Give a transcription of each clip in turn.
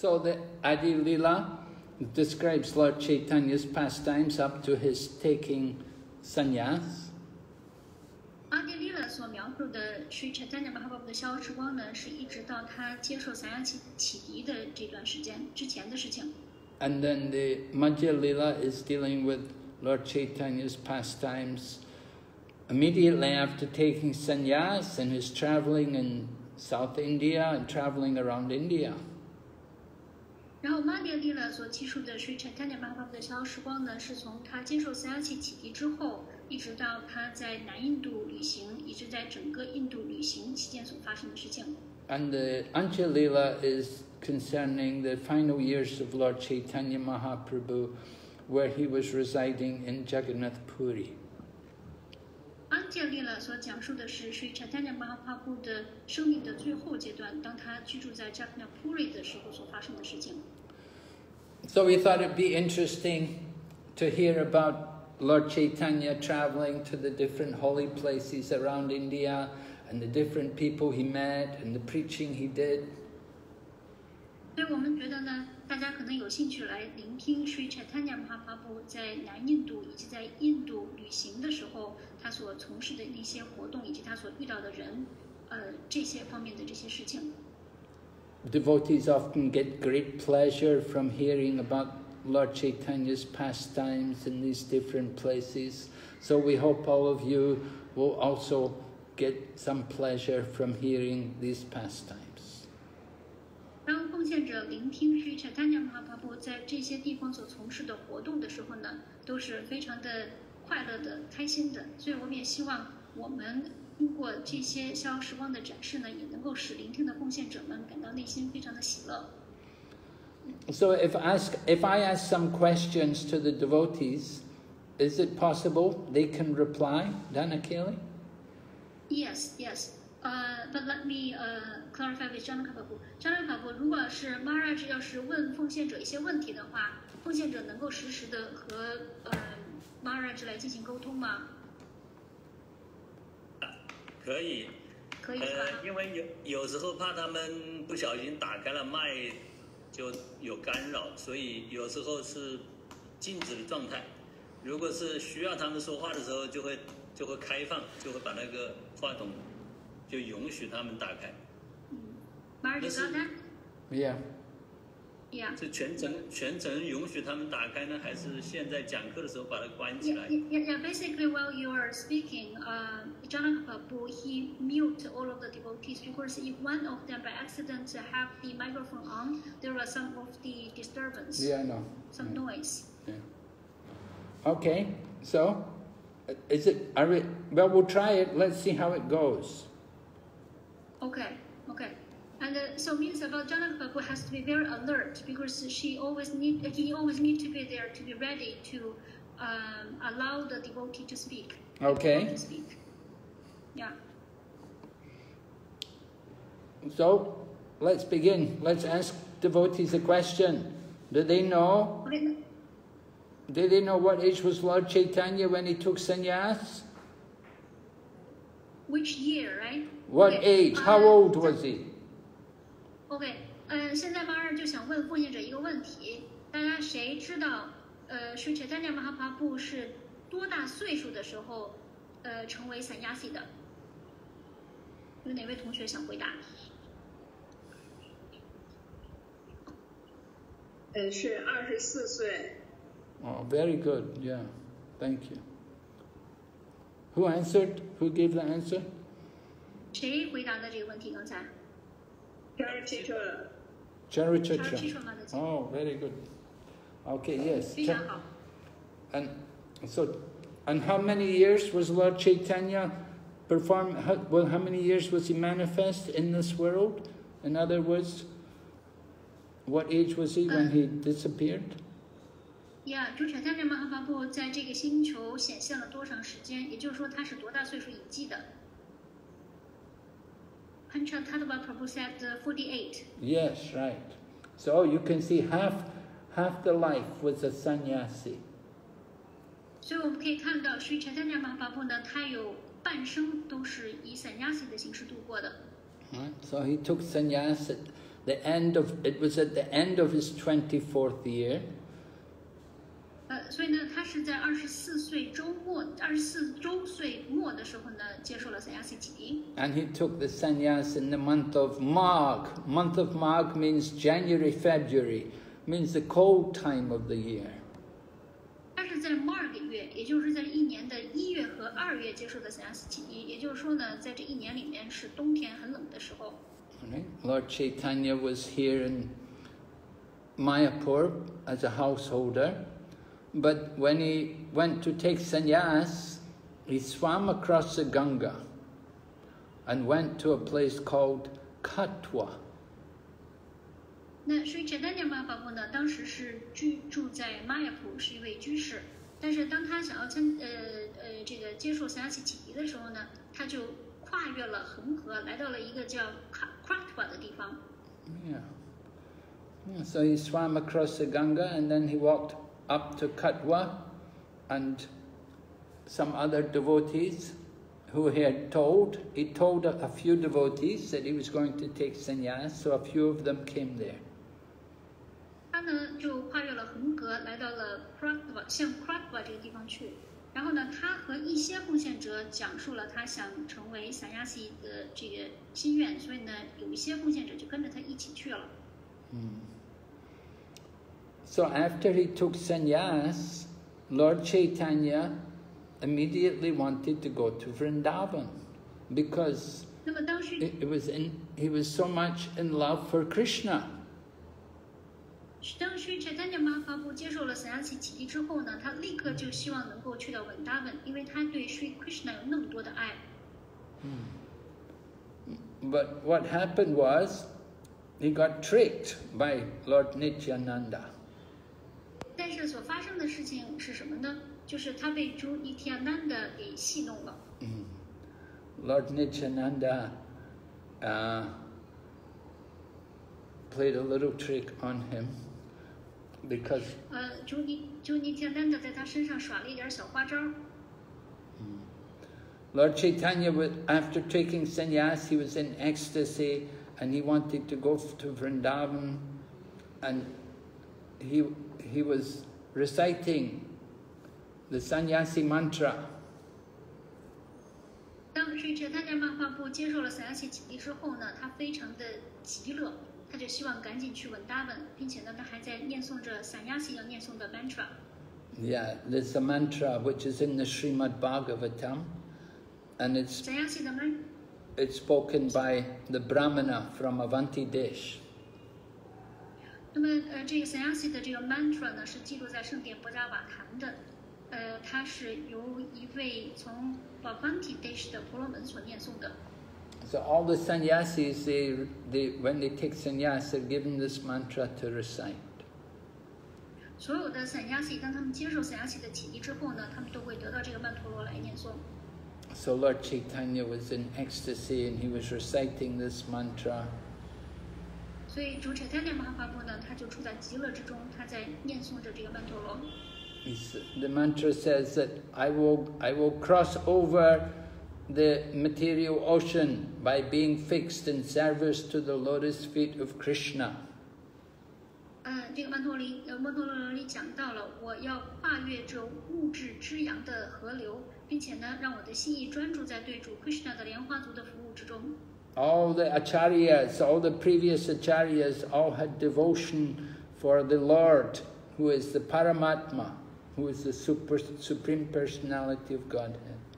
So the Adi Lila describes Lord Chaitanya's pastimes up to his taking sannyas. 阿迪利勒所描述的Sri Chaitanya Mahaprabhu 的消时光呢，是一直到他接受散雅启迪的这段时间之前的事情。 And then the Madhya Lila is dealing with Lord Chaitanya's pastimes immediately after taking sannyas and his traveling in South India and traveling around India. 然后玛迪利勒所记述的Sri Chaitanya Mahaprabhu 的消时光呢，是从他接受散雅启迪之后，一直到他在南印度旅行，一直在整个印度旅行期间所发生的事情。 And the Antya Lila is concerning the final years of Lord Chaitanya Mahaprabhu, where he was residing in Jagannath Puri. 安杰利勒所讲述的是Sri Chaitanya Mahaprabhu 的生命的最后阶段，当他居住在 Jagannath Puri 的时候所发生的事情。 So we thought it'd be interesting to hear about Lord Chaitanya traveling to the different holy places around India and the different people he met and the preaching he did. 所以我们觉得呢，大家可能有兴趣来聆听Sri Chaitanya Mahaprabhu 在南印度以及在印度旅行的时候，他所从事的那些活动，以及他所遇到的人，这些方面的这些事情。 Devotees often get great pleasure from hearing about Lord Chaitanya's pastimes in these different places. So we hope all of you will also get some pleasure from hearing these pastimes. 当奉献者聆听Sri Chaitanya Mahaprabhu 在这些地方所从事的活动的时候呢，都是非常的快乐的、开心的。所以我们也希望我们通过这些逍遥时光的展示呢，也能够使聆听的奉献者们感到内心非常的喜乐。 So if I ask some questions to the devotees, is it possible they can reply, Dana Kelly? Yes. But let me clarify with Janaka Prabhu. Janaka Prabhu, 如果是 Maharaj 要是问奉献者一些问题的话，奉献者能够实时的和Maharaj 来进行沟通吗？ 可以。 可以是吧？ 因为有时候怕他们不小心打开了麦，就有干扰，所以有时候是静止的状态。如果是需要他们说话的时候，就会开放，就会把那个话筒就允许他们打开。 Maharaj got that? Yeah. Yeah. 是全程允许他们打开呢，还是现在讲课的时候把它关起来 Yeah. Basically, while you are speaking, Janaka Prabhu, he mute all of the devotees because if one of them by accident have the microphone on, there are some of the disturbance. Yeah, I know. Some noise. Yeah. Okay, so well, we'll try it. Let's see how it goes. Okay. And so means about Janaka Prabhu has to be very alert because he always need to be there to be ready to allow the devotee to speak. Okay. Yeah. So let's begin. Let's ask devotees a question. Do they know? Okay. Did they know what age was Lord Chaitanya when he took sannyas? Which year, right? What age? How old was he? OK，现在马尔就想问奉献者一个问题，大家谁知道Sri Chaitanya Mahaprabhu 是多大岁数的时候成为散雅西的？有哪位同学想回答？ 是24岁。 Oh, very good. Yeah, thank you. Who answered? Who gave the answer? 谁回答的这个问题？刚才 Charichitra. Oh, very good. Okay, yes. 非常好。 And how many years was Lord Chaitanya how many years was he manifest in this world? In other words, what age was he when he disappeared? Yeah, Sri Chaitanya Mahaprabhu 在这个星球显现了多长时间？也就是说，他是多大岁数隐迹的？Panchatattva Prabhu said 48. Yes, right. So you can see half the life was a sannyasi. 所以我们可以看到Sri Chaitanya Mahaprabhu 呢，他有半生都是以散雅西的形式度过的。 Right? So he took sannyas at It was at the end of his 24th year. 所以呢，他是在24周岁末的时候呢，接受了散亚西洗礼。 And he took the sannyas in the month of Magh. Month of Magh means January, February, means the cold time of the year. 他是在Magh月，也就是在一年的1月和2月接受的散亚西洗礼。也就是说呢，在这一年里面是冬天很冷的时候。 Right? Lord Chaitanya was here in Mayapur as a householder. But when he went to take sannyas, he swam across the Ganga and went to a place called Katwa. 那所以Chaitanya Mahaprabhu呢，当时是居住在玛雅普，是一位居士。但是当他想要这个接受散亚西洗礼的时候呢，他就跨越了恒河，来到了一个叫Katwa的地方。 Yeah. So he swam across the Ganga and then he walked up to Katwa, and some other devotees who he told a few devotees that he was going to take sannyas, so a few of them came there. 他呢就跨越了恒河，来到了 Katwa， 向 Katwa 这个地方去。然后呢，他和一些奉献者讲述了他想成为散亚西的这个心愿，所以呢，有一些奉献者就跟着他一起去了。 So after he took sannyas, Lord Chaitanya immediately wanted to go to Vrindavan because he was so much in love for Krishna. 当时Chaitanya Mahaprabhu接受了散亚西洗礼之后呢，他立刻就希望能够去到文达文，因为他对 Sri Krishna 有那么多的爱。 But what happened was he got tricked by Lord Nityananda. 但是所发生的事情是什么呢？就是他被主 Nityananda 给戏弄了。 Lord Nityananda played a little trick on him because 主 Nityananda 在他身上耍了一点小花招。 Lord Chaitanya, after taking sannyas, he was in ecstasy and he wanted to go to Vrindavan, and he was reciting the sannyasi mantra. 当Sri Chaitanya Mahaprabhu接受了散亚西洗礼之后呢，他非常的急乐，他就希望赶紧去文达文，并且呢，他还在念诵着散亚西要念诵的 mantra。 Yeah, there's a mantra which is in the Srimad Bhagavatam, and it's spoken by the Brahmana from Avanti Desh. 那么这个散亚西的这个 mantra 呢，是记录在圣典博扎瓦坛的。它是由一位从 Avanti Desh 的婆罗门所念诵的。 So all the sannyasis, when they take sannyas, they're given this mantra to recite. 所有的散亚西，当他们接受散亚西的洗礼之后呢，他们都会得到这个曼陀罗来念诵。 So Lord Chaitanya was in ecstasy and he was reciting this mantra. 所以主Chaitanya Mahaprabhu呢，他就处在极乐之中，他在念诵着这个曼陀罗。 The mantra says that I will cross over the material ocean by being fixed in service to the lotus feet of Krishna. 这个曼陀罗里讲到了，我要跨越这物质之洋的河流，并且呢，让我的心意专注在对主 Krishna 的莲花族的服务之中。 All the acharyas, all the previous acharyas, all had devotion for the Lord, who is the Paramatma, who is the supreme personality of Godhead.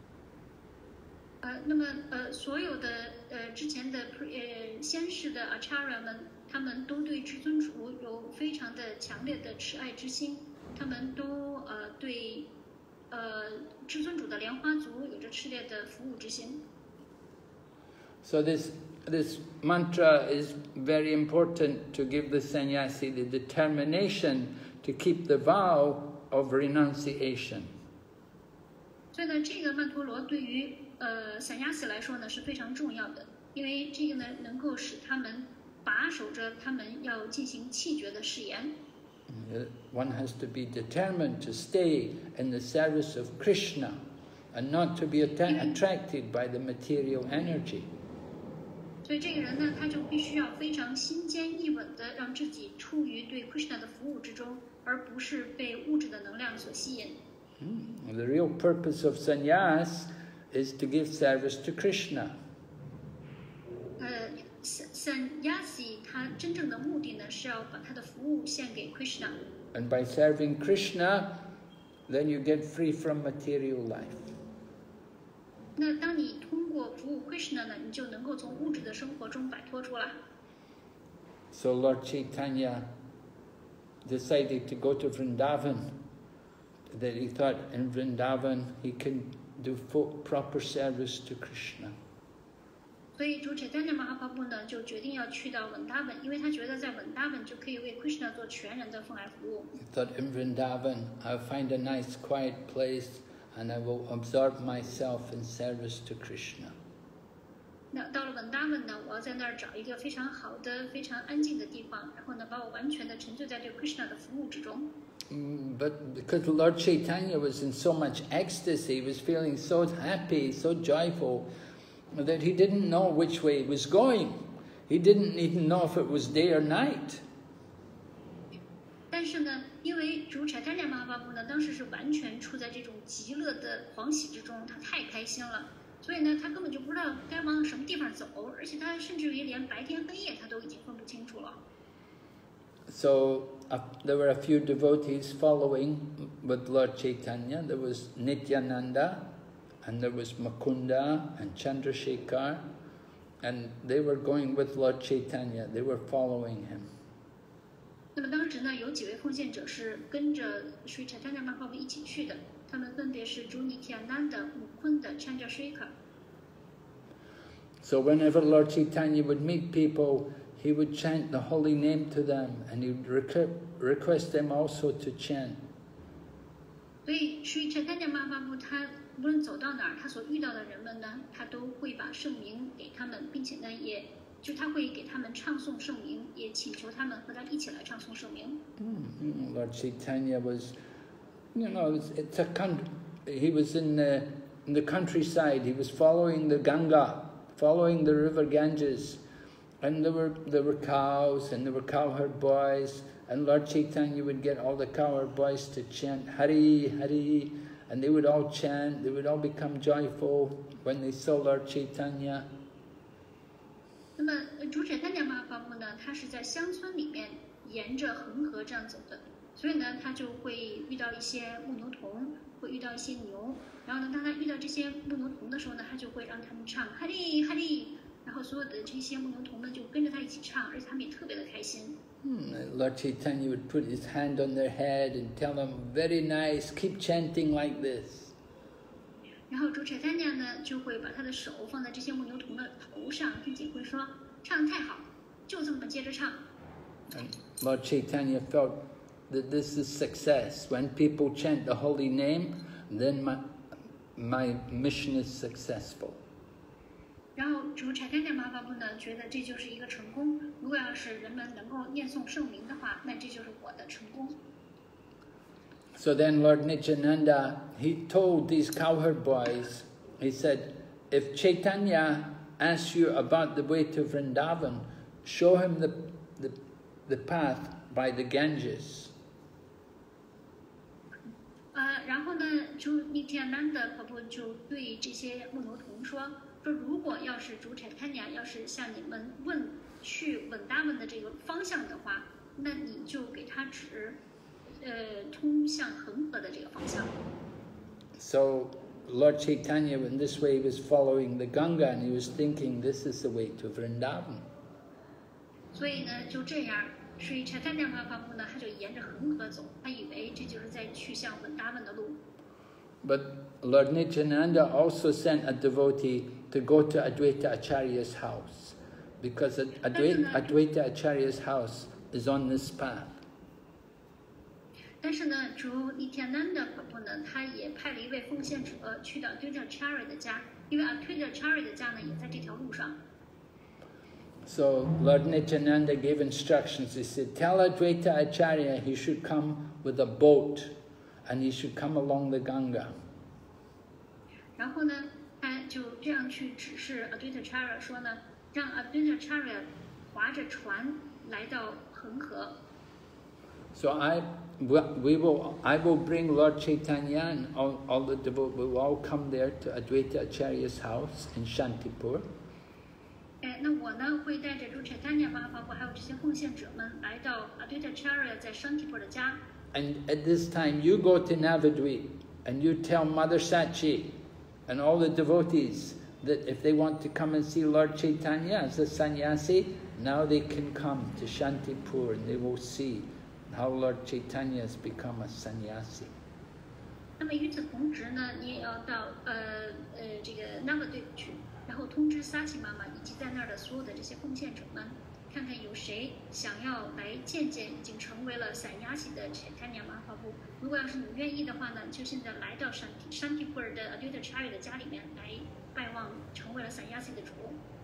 那么所有的之前的先世的 acharya 们，他们都对至尊主有非常的强烈的挚爱之心，他们都对至尊主的莲花族有着炽烈的服务之心。 So this mantra is very important to give the sannyasi the determination to keep the vow of renunciation. 所以呢，这个曼陀罗对于散亚西来说呢是非常重要的，因为这个呢能够使他们把守着他们要进行弃绝的誓言。 One has to be determined to stay in the service of Krishna and not to be attracted by the material energy. 所以这个人呢，他就必须要非常心坚意稳的让自己处于对 Krishna 的服务之中，而不是被物质的能量所吸引。 The real purpose of sannyas is to give service to Krishna. Sannyasi 他真正的目的呢，是要把他的服务献给 Krishna。 And by serving Krishna, then you get free from material life. 那当你通过服务 Krishna 呢，你就能够从物质的生活中摆脱出来。 So Lord Chaitanya decided to go to Vrindavan, that he thought in Vrindavan he can do proper service to Krishna. 所以主 Chaitanya Mahaprabhu 呢，就决定要去到文达文，因为他觉得在文达文就可以为 Krishna 做全然的奉爱服务。 He thought in Vrindavan I'll find a nice quiet place and I will absorb myself in service to Krishna. 那到了文达文呢，我要在那儿找一个非常好的、非常安静的地方，然后呢，把我完全的沉醉在对 Krishna 的服务之中。 But because Lord Chaitanya was in so much ecstasy, he was feeling so happy, so joyful, that he didn't know which way he was going. He didn't even know if it was day or night. 但是呢，因为主 Chaitanya Mahaprabhu 呢，当时是完全处在这种极乐的狂喜之中，他太开心了，所以呢，他根本就不知道该往什么地方走，而且他甚至于连白天黑夜他都已经分不清楚了。 So there were a few devotees following with Lord Chaitanya. There was Nityananda, and there was Mukunda and Chandrasekhar, and they were going with Lord Chaitanya. They were following him. 那么当时呢，有几位奉献者是跟着 Sri Chaitanya Mahaprabhu 一起去的，他们分别是主 Nityananda、Mukunda、Chandrasekhar。 So whenever Lord Chaitanya would meet people, he would chant the holy name to them, and he would request them also to chant. 所以 Sri Chaitanya Mahaprabhu 他无论走到哪儿，他所遇到的人们呢，他都会把圣名给他们，并且呢，也就他会给他们唱诵圣名，也请求他们和他一起来唱诵圣名。 Lord Chaitanya was, it's a country. He was in the countryside. He was following the Ganga, following the river Ganges, and there were cows and there were cowherd boys. And Lord Chaitanya would get all the cowherd boys to chant Hari Hari, and they would all chant. They would all become joyful when they saw Lord Chaitanya. 那么主 Chaitanya Mahaprabhu 呢，他是在乡村里面沿着恒河这样走的，所以呢，他就会遇到一些牧牛童，会遇到一些牛，然后呢，当他遇到这些牧牛童的时候呢，他就会让他们唱 Hari Hari， 然后所有的这些牧牛童们就跟着他一起唱，而且他们也特别的开心。 Lord Chaitanya would put his hand on their head and tell them, "Very nice, keep chanting like this." 然后主 Chaitanya 呢，就会把他的手放在这些牧牛童的头上，并且会说：“唱得太好，就这么接着唱。” And Lord Chaitanya felt that this is success. When people chant the holy name, then my mission is successful. 然后主 Chaitanya Mahaprabhu 呢，觉得这就是一个成功。如果要是人们能够念诵圣名的话，那这就是我的成功。 So then Lord Nityananda, he told these cowherd boys, he said, if Chaitanya asks you about the way to Vrindavan, show him the path by the Ganges. 然后呢，主 Nityananda Prabhu 就对这些牧牛童说，如果要是主 Chaitanya 要是向你们问去文达文的这个方向的话，那你就给他指通向恒河的这个方向。 So Lord Chaitanya, in this way, was following the Ganga, and he was thinking this is the way to Vrindavan. 所以呢，就这样，Sri Chaitanya Mahaprabhu 呢，他就沿着恒河走，他以为这就是在去向文达文的路。 But Lord Nityananda also sent a devotee to go to Advaita Acharya's house, because Advaita Acharya's house is on this path. 但是呢，主 Nityananda Prabhu 呢，他也派了一位奉献者去到 Advaita Acharya 的家，因为 Advaita Acharya 的家呢也在这条路上。 So Lord Nityananda gave instructions. He said, tell Advaita Acharya he should come with a boat, and he should come along the Ganga. 然后呢，他就这样去指示 Advaita Acharya 说呢， 让 Advaita Acharya 划着船来到恒河。 So I will bring Lord Chaitanya and all the devotees will all come there to Advaita Acharya's house in Shantipur. 那我呢会带着主 Chaitanya Mahaprabhu 还有这些奉献者们来到 Advaita Acharya 在 Shantipur 的家。 And at this time you go to Navadvip and you tell Mother Sachi and all the devotees that if they want to come and see Lord Chaitanya as a sannyasi, now they can come to Shantipur and they will see how Lord Chaitanya has become a sannyasi. 那么与此同时呢，你也要到这个 Navadvip 去，然后通知撒奇妈妈以及在那儿的所有的这些奉献者们，看看有谁想要来见见已经成为了sannyasi的 Chaitanya Mahaprabhu。如果要是你愿意的话呢，就现在来到 Shantipur 的 Advaita Acharya 的家里面来拜望成为了sannyasi的主。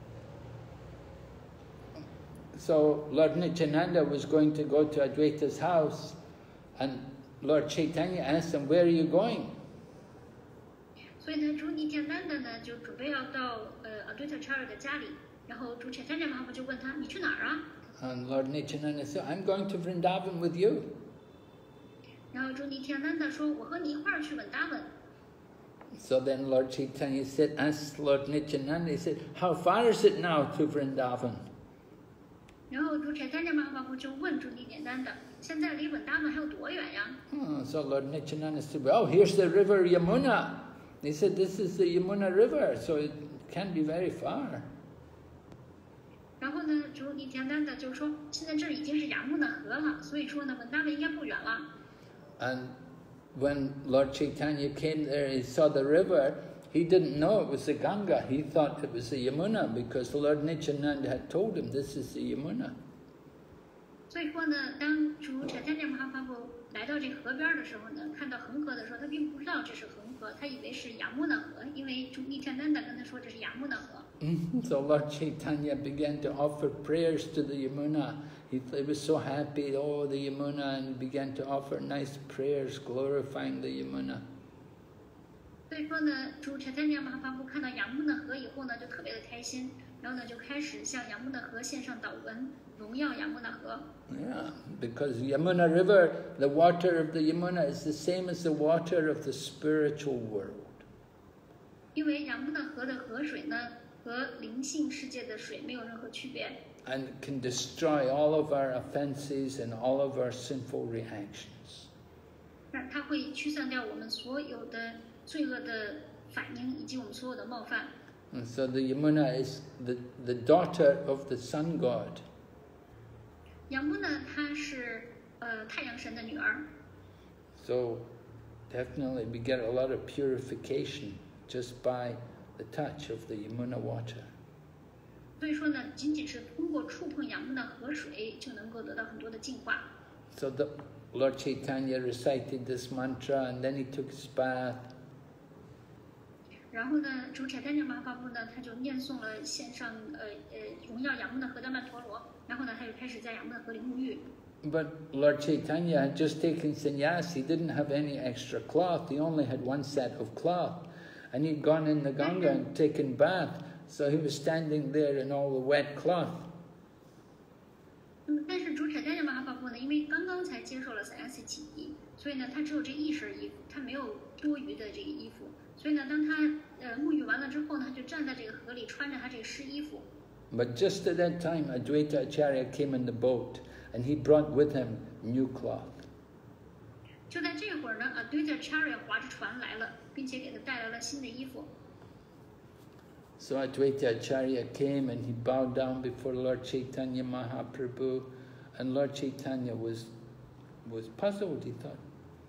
So Lord Nityananda was going to go to Advaita's house, and Lord Chaitanya asked him, "Where are you going?" 所以呢，主 Nityananda 呢就准备要到Advaita Acharya 的家里，然后主 Chaitanya Mahaprabhu 就问他：“你去哪儿啊？” And Lord Nityananda said, "I'm going to Vrindavan with you." 然后主 Nityananda 说：“我和你一块儿去稳达文。” So then Lord Chaitanya asked Lord Nityananda, he said, "How far is it now to Vrindavan?" 然后主 Chaitanya Mahaprabhu 就问主 Nityananda：“ 现在离稳达文还有多远呀？” So Lord Nityananda said, "Well, here's the river Yamuna." He said, "This is the Yamuna River, so it can't be very far." 然后呢，主 Nityananda 就说：“现在这儿已经是雅穆纳河了，所以说呢，稳达文应该不远了。” And when Lord Chaitanya came there, he saw the river. He didn't know it was the Ganga. He thought it was the Yamuna because Lord Nityananda had told him this is the Yamuna. 所以说呢，当主 Chaitanya Mahaprabhu 来到这河边的时候呢，看到恒河的时候，他并不知道这是恒河，他以为是雅穆纳河，因为主 Nityananda 跟他说这是雅穆纳河。 So Lord Chaitanya began to offer prayers to the Yamuna. He was so happy, oh, the Yamuna, and he began to offer nice prayers glorifying the Yamuna. 所以说呢，主 Chaitanya Mahaprabhu 看到雅穆纳河以后呢，就特别的开心，然后呢就开始向雅穆纳河献上祷文，荣耀雅穆纳河。 Yeah, because Yamuna River, the water of the Yamuna is the same as the water of the spiritual world. 因为雅穆纳河的河水呢，和灵性世界的水没有任何区别。 And it can destroy all of our offenses and all of our sinful reactions. 那它会驱散掉我们所有的罪恶的反应，以及我们所有的冒犯。 And so the Yamuna is the daughter of the sun god. 雅穆纳她是太阳神的女儿。 So definitely we get a lot of purification just by the touch of the Yamuna water. 所以说呢，仅仅是通过触碰雅穆纳河水，就能够得到很多的净化。 So the Lord Chaitanya recited this mantra and then he took his bath. 然后呢，主 Chaitanya Mahaprabhu 呢，他就念诵了献上荣耀雅穆纳河的曼陀罗，然后呢，他就开始在雅穆纳河里沐浴。 But Lord Chaitanya had just taken sannyas. He didn't have any extra cloth. He only had one set of cloth. And he'd gone in the Ganga and taken bath. So he was standing there in all the wet cloth. 但是主 Chaitanya Mahaprabhu 呢，因为刚刚才接受了sannyasi起义，所以呢，他只有这一身衣服，他没有多余的这个衣服。所以呢，当他沐浴完了之后呢，他就站在这个河里，穿着他这个湿衣服。 But just at that time, Advaita Acharya came in the boat, and he brought with him new cloth. 就在这会儿呢，Advaita Acharya 划着船来了，并且给他带来了新的衣服。 So Advaita Acharya came and he bowed down before Lord Chaitanya Mahaprabhu, and Lord Chaitanya was puzzled. He thought,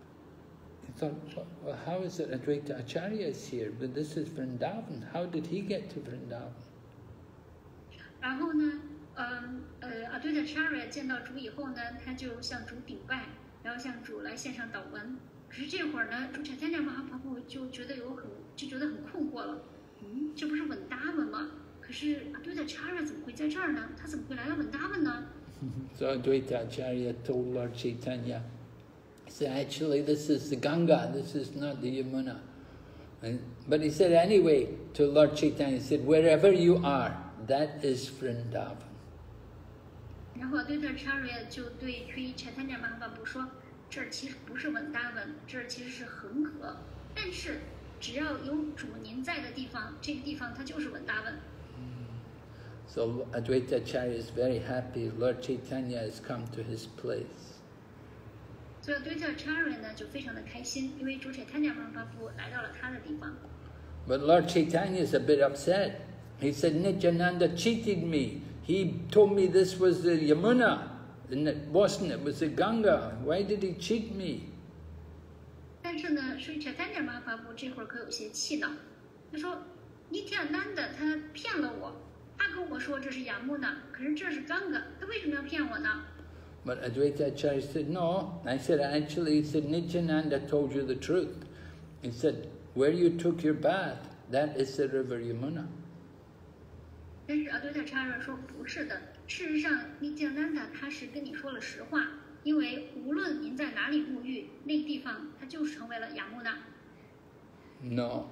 well, how is it Advaita Acharya is here? But this is Vrindavan. How did he get to Vrindavan? 然后呢，Advaita Acharya 见到主以后呢，他就向主顶拜，然后向主来献上祷文。可是这会儿呢，主 Chaitanya Mahaprabhu 就觉得很困惑了。这不是稳达文吗？可是 Advaita Acharya 怎么会在这儿呢？他怎么会来到稳达文呢？ So Advaita Acharya told Lord Chaitanya, he said, actually this is the Ganga, this is not the Yamuna. But he said anyway to Lord Chaitanya, he said, wherever you are, that is Vrindavan. 然后 Advaita Acharya 就对 Sri Chaitanya Mahaprabhu 说，这儿其实不是文达文，这儿其实是恒河，但是只要有主您在的地方，这个地方它就是文达文。 So Advaita Acharya is very happy Lord Chaitanya has come to his place. 所以 Advaita Acharya 呢就非常的开心，因为主 Chaitanya Mahaprabhu 来到了他的地方。 But Lord Chaitanya is a bit upset. He said, Nityananda cheated me. He told me this was the Yamuna, and it wasn't, it was the Ganga. Why did he cheat me? 但是呢，所以 Chaitanya Mahaprabhu 这会儿可有些气恼，他说 Nityananda 他骗了我，他跟我说这是雅木那，可是这是Ganga，他为什么要骗我呢？ But Advaita Acharya said, no. I said, actually, he said, Nityananda told you the truth. He said, where you took your bath, that is the river Yamuna. 但是 Advaita Acharya 说不是的，事实上 Nityananda 他是跟你说了实话，因为无论您在哪里沐浴，那个地方它就成为了雅木那。 No,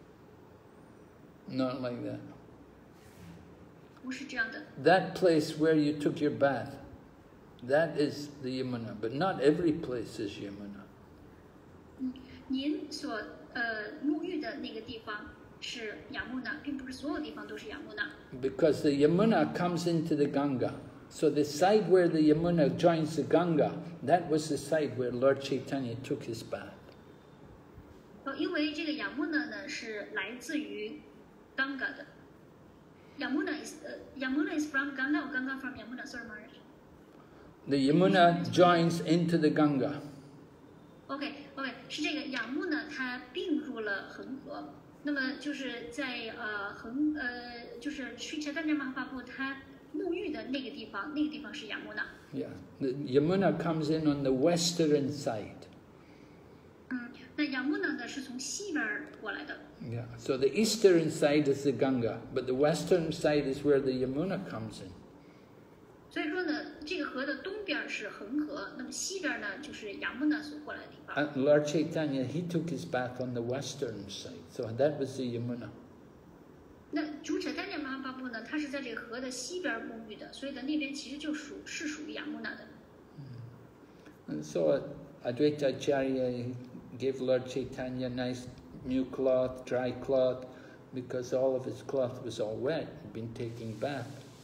not like that. 不是这样的。 That place where you took your bath, that is the Yamuna, but not every place is Yamuna. 您所沐浴的那个地方是雅木那，并不是所有地方都是雅木那。 Because the Yamuna comes into the Ganga. So the side where the Yamuna joins the Ganga, that was the side where Lord Chaitanya took his bath. 因为这个雅木那呢是来自于 Ganga 的。Yamuna is from Ganga or Ganga from Yamuna? Sorry, Maharaj. The Yamuna joins into the Ganga. OK， 是这个雅木那它并入了恒河。那么就是在就是 Sri Chaitanya Mahaprabhu 他沐浴的那个地方，那个地方是雅木那。 Yeah, the Yamuna comes in on the western side. 那雅木那呢是从西边过来的。 Yeah, so the eastern side is the Ganga, but the western side is where the Yamuna comes in. 所以说呢，这个河的东边是恒河，那么西边呢就是雅木那所过来的地方。 And Lord Chaitanya, he took his bath on the western side, so that was the Yamuna. 那主 Chaitanya Mahaprabhu 呢，他是在这个河的西边沐浴的，所以呢那边其实就是属于雅木那的。 And so Advaita Acharya gave Lord Chaitanya a nice new cloth, dry cloth, because all of his cloth was all wet, he'd been taking bath.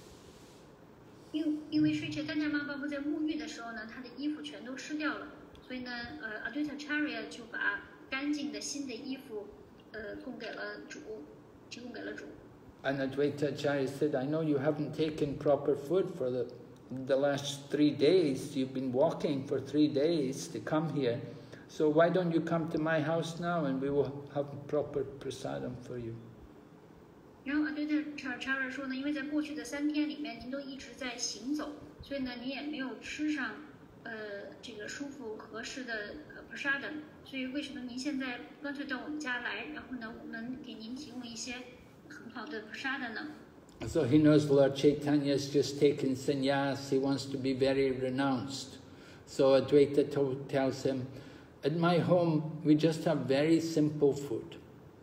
因为Sri Chaitanya Mahaprabhu 在沐浴的时候呢，他的衣服全都湿掉了，所以呢Advaita Acharya 就把干净的新的衣服提供给了主。 And Advaita Acharya said, I know you haven't taken proper food for the last 3 days. You've been walking for 3 days to come here. So why don't you come to my house now and we will have proper prasadam for you. 然后Advaita Acharya 说呢，因为在过去的3天里面，您都一直在行走，所以呢，您也没有吃上这个舒服合适的prasadam，所以为什么您现在干脆到我们家来，然后呢，我们给您提供一些很好的prasadam呢？ So he knows Lord Chaitanya has just taken sannyas. He wants to be very renounced. So Advaita tells him, at my home we just have very simple food.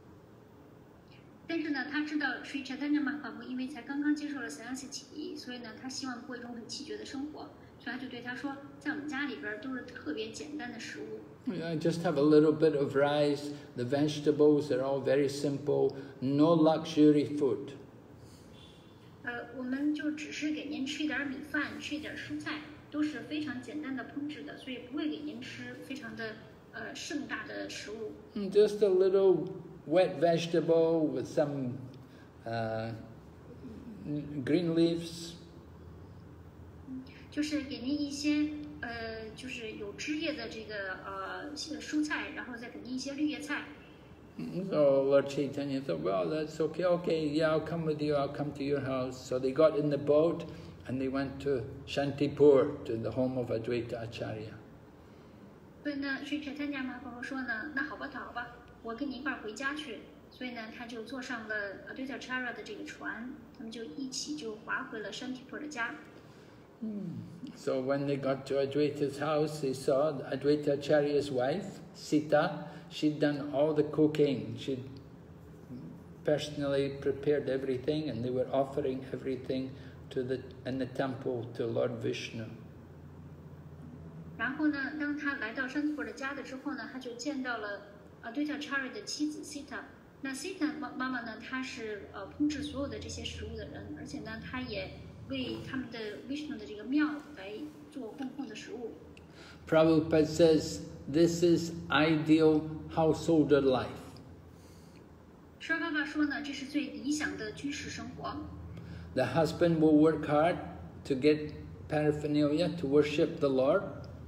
但是呢，他知道 Sri Chaitanya Mahaprabhu 因为才刚刚接受了sannyasa起义，所以呢，他希望过一种很气绝的生活，所以他就对他说，在我们家里边都是特别简单的食物。 Just have a little bit of rice. The vegetables are all very simple. No luxury food. 我们就只是给您吃一点米饭，吃一点蔬菜，都是非常简单的烹制的，所以不会给您吃非常的盛大的食物。 Just a little wet vegetable with some green leaves. 就是给您一些就是有枝叶的这个蔬菜，然后再给您一些绿叶菜。 So Lord Chaitanya thought, well, that's okay. Okay, yeah, I'll come with you. I'll come to your house. So they got in the boat and they went to Shantipur, to the home of Advaita Acharya. 所以呢，Sri Chaitanya Mahaprabhu 说呢，那好吧，好吧，我跟你一块回家去。所以呢，他就坐上了Advaita Acharya的这个船，他们就一起就划回了Shantipur的家。 So when they got to Advaita's house, they saw Advaita Acharya's wife, Sita. She'd done all the cooking. She'd personally prepared everything, and they were offering everything in the temple to Lord Vishnu. 然后呢，当他来到山图尔的家的之后呢，他就见到了Advaitacharya的妻子 Sita。那 Sita 妈妈呢，她是烹制所有的这些食物的人，而且呢，她也为他们的 Vishnu 的这个庙来做供奉的食物。 Prabhupada says this is ideal householder life. 舍爸爸说呢，这是最理想的居士生活。 The husband will work hard to get paraphernalia to worship the Lord.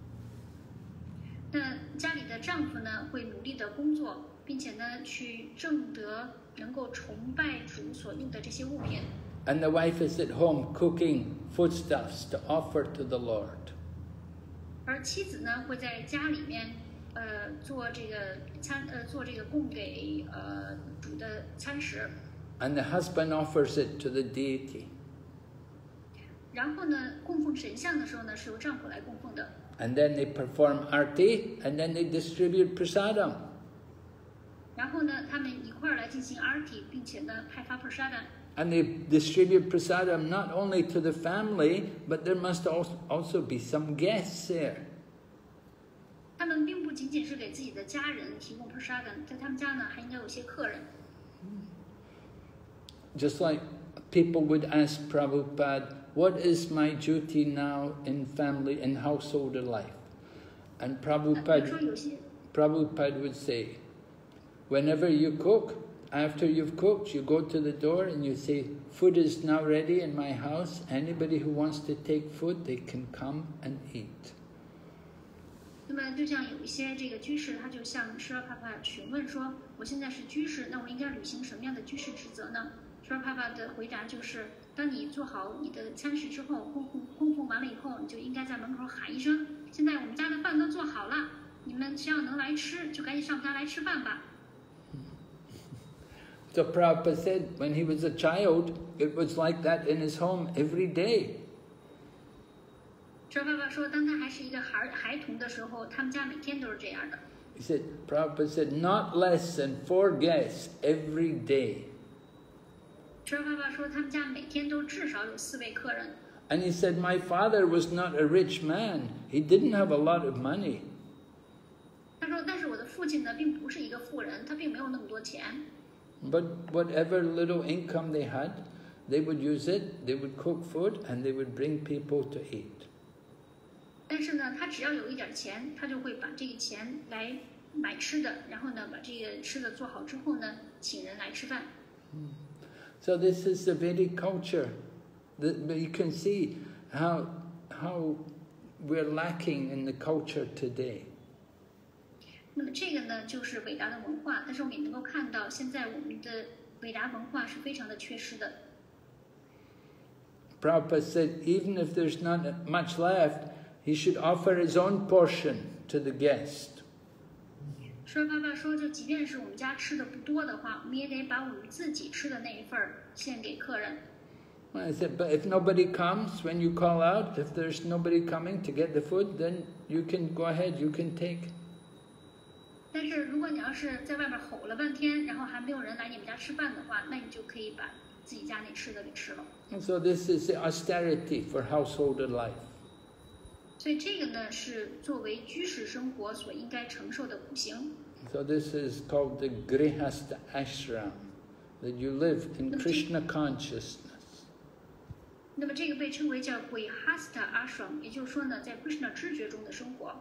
那家里的丈夫呢，会努力的工作，并且呢，去挣得能够崇拜主所用的这些物品。 And the wife is at home cooking foodstuffs to offer to the Lord. 而妻子呢，会在家里面，做这个供给主的餐食。 And the husband offers it to the deity. 然后呢，供奉神像的时候呢，是由丈夫来供奉的。 And then they perform arti, and then they distribute prasadam. 然后呢，他们一块儿来进行 arti， 并且呢，派发 prasadam。 And they distribute prasadam not only to the family, but there must also be some guests there. 他们并不仅仅是给自己的家人提供 prasadam， 在他们家呢，还应该有些客人。 Just like people would ask Prabhupada, what is my duty now in family and householder life? And Prabhupada would say, whenever you cook, after you've cooked, you go to the door and you say, food is now ready in my house. Anybody who wants to take food, they can come and eat. 那么就像有一些这个居士，他就向舍爸爸询问说：“我现在是居士，那我应该履行什么样的居士职责呢？”舍爸爸的回答就是：“当你做好你的餐食之后，供奉完了以后，你就应该在门口喊一声：‘现在我们家的饭都做好了，你们只要能来吃，就赶紧上我们家来吃饭吧。’ So Prabhupada said when he was a child, it was like that in his home every day. 舍爸爸说，当他还是一个孩童的时候，他们家每天都是这样的。 He said, Prabhupada said, not less than 4 guests every day. 舍爸爸说，他们家每天都至少有4位客人。 And he said, my father was not a rich man. He didn't have a lot of money. 他说，但是我的父亲呢，并不是一个富人，他并没有那么多钱。 But whatever little income they had, they would use it, they would cook food, and they would bring people to eat. 但是呢，他只要有一点钱，他就会把这个钱来买吃的，然后呢，把这个吃的做好之后呢，请人来吃饭。 So this is the Vedic culture. But you can see how we're lacking in the culture today. 那么这个呢，就是伟达的文化，但是我们也能够看到，现在我们的伟达文化是非常的缺失的。 Prabhupada said, even if there's not much left, he should offer his own portion to the guest. 舍爸爸说，就即便是我们家吃的不多的话，我们也得把我们自己吃的那一份儿献给客人。 I said, but if nobody comes, when you call out, if there's nobody coming to get the food, then you can go ahead, you can take. 但是如果你要是在外面吼了半天，然后还没有人来你们家吃饭的话，那你就可以把自己家那吃的给吃了。 And so this is the austerity for householder life. 所以这个呢，是作为居士生活所应该承受的苦行。 So this is called the Grihastha Ashram, that you live in Krishna consciousness. 那么这个被称为叫 Grihastha Ashram， 也就是说呢，在 Krishna 知觉中的生活。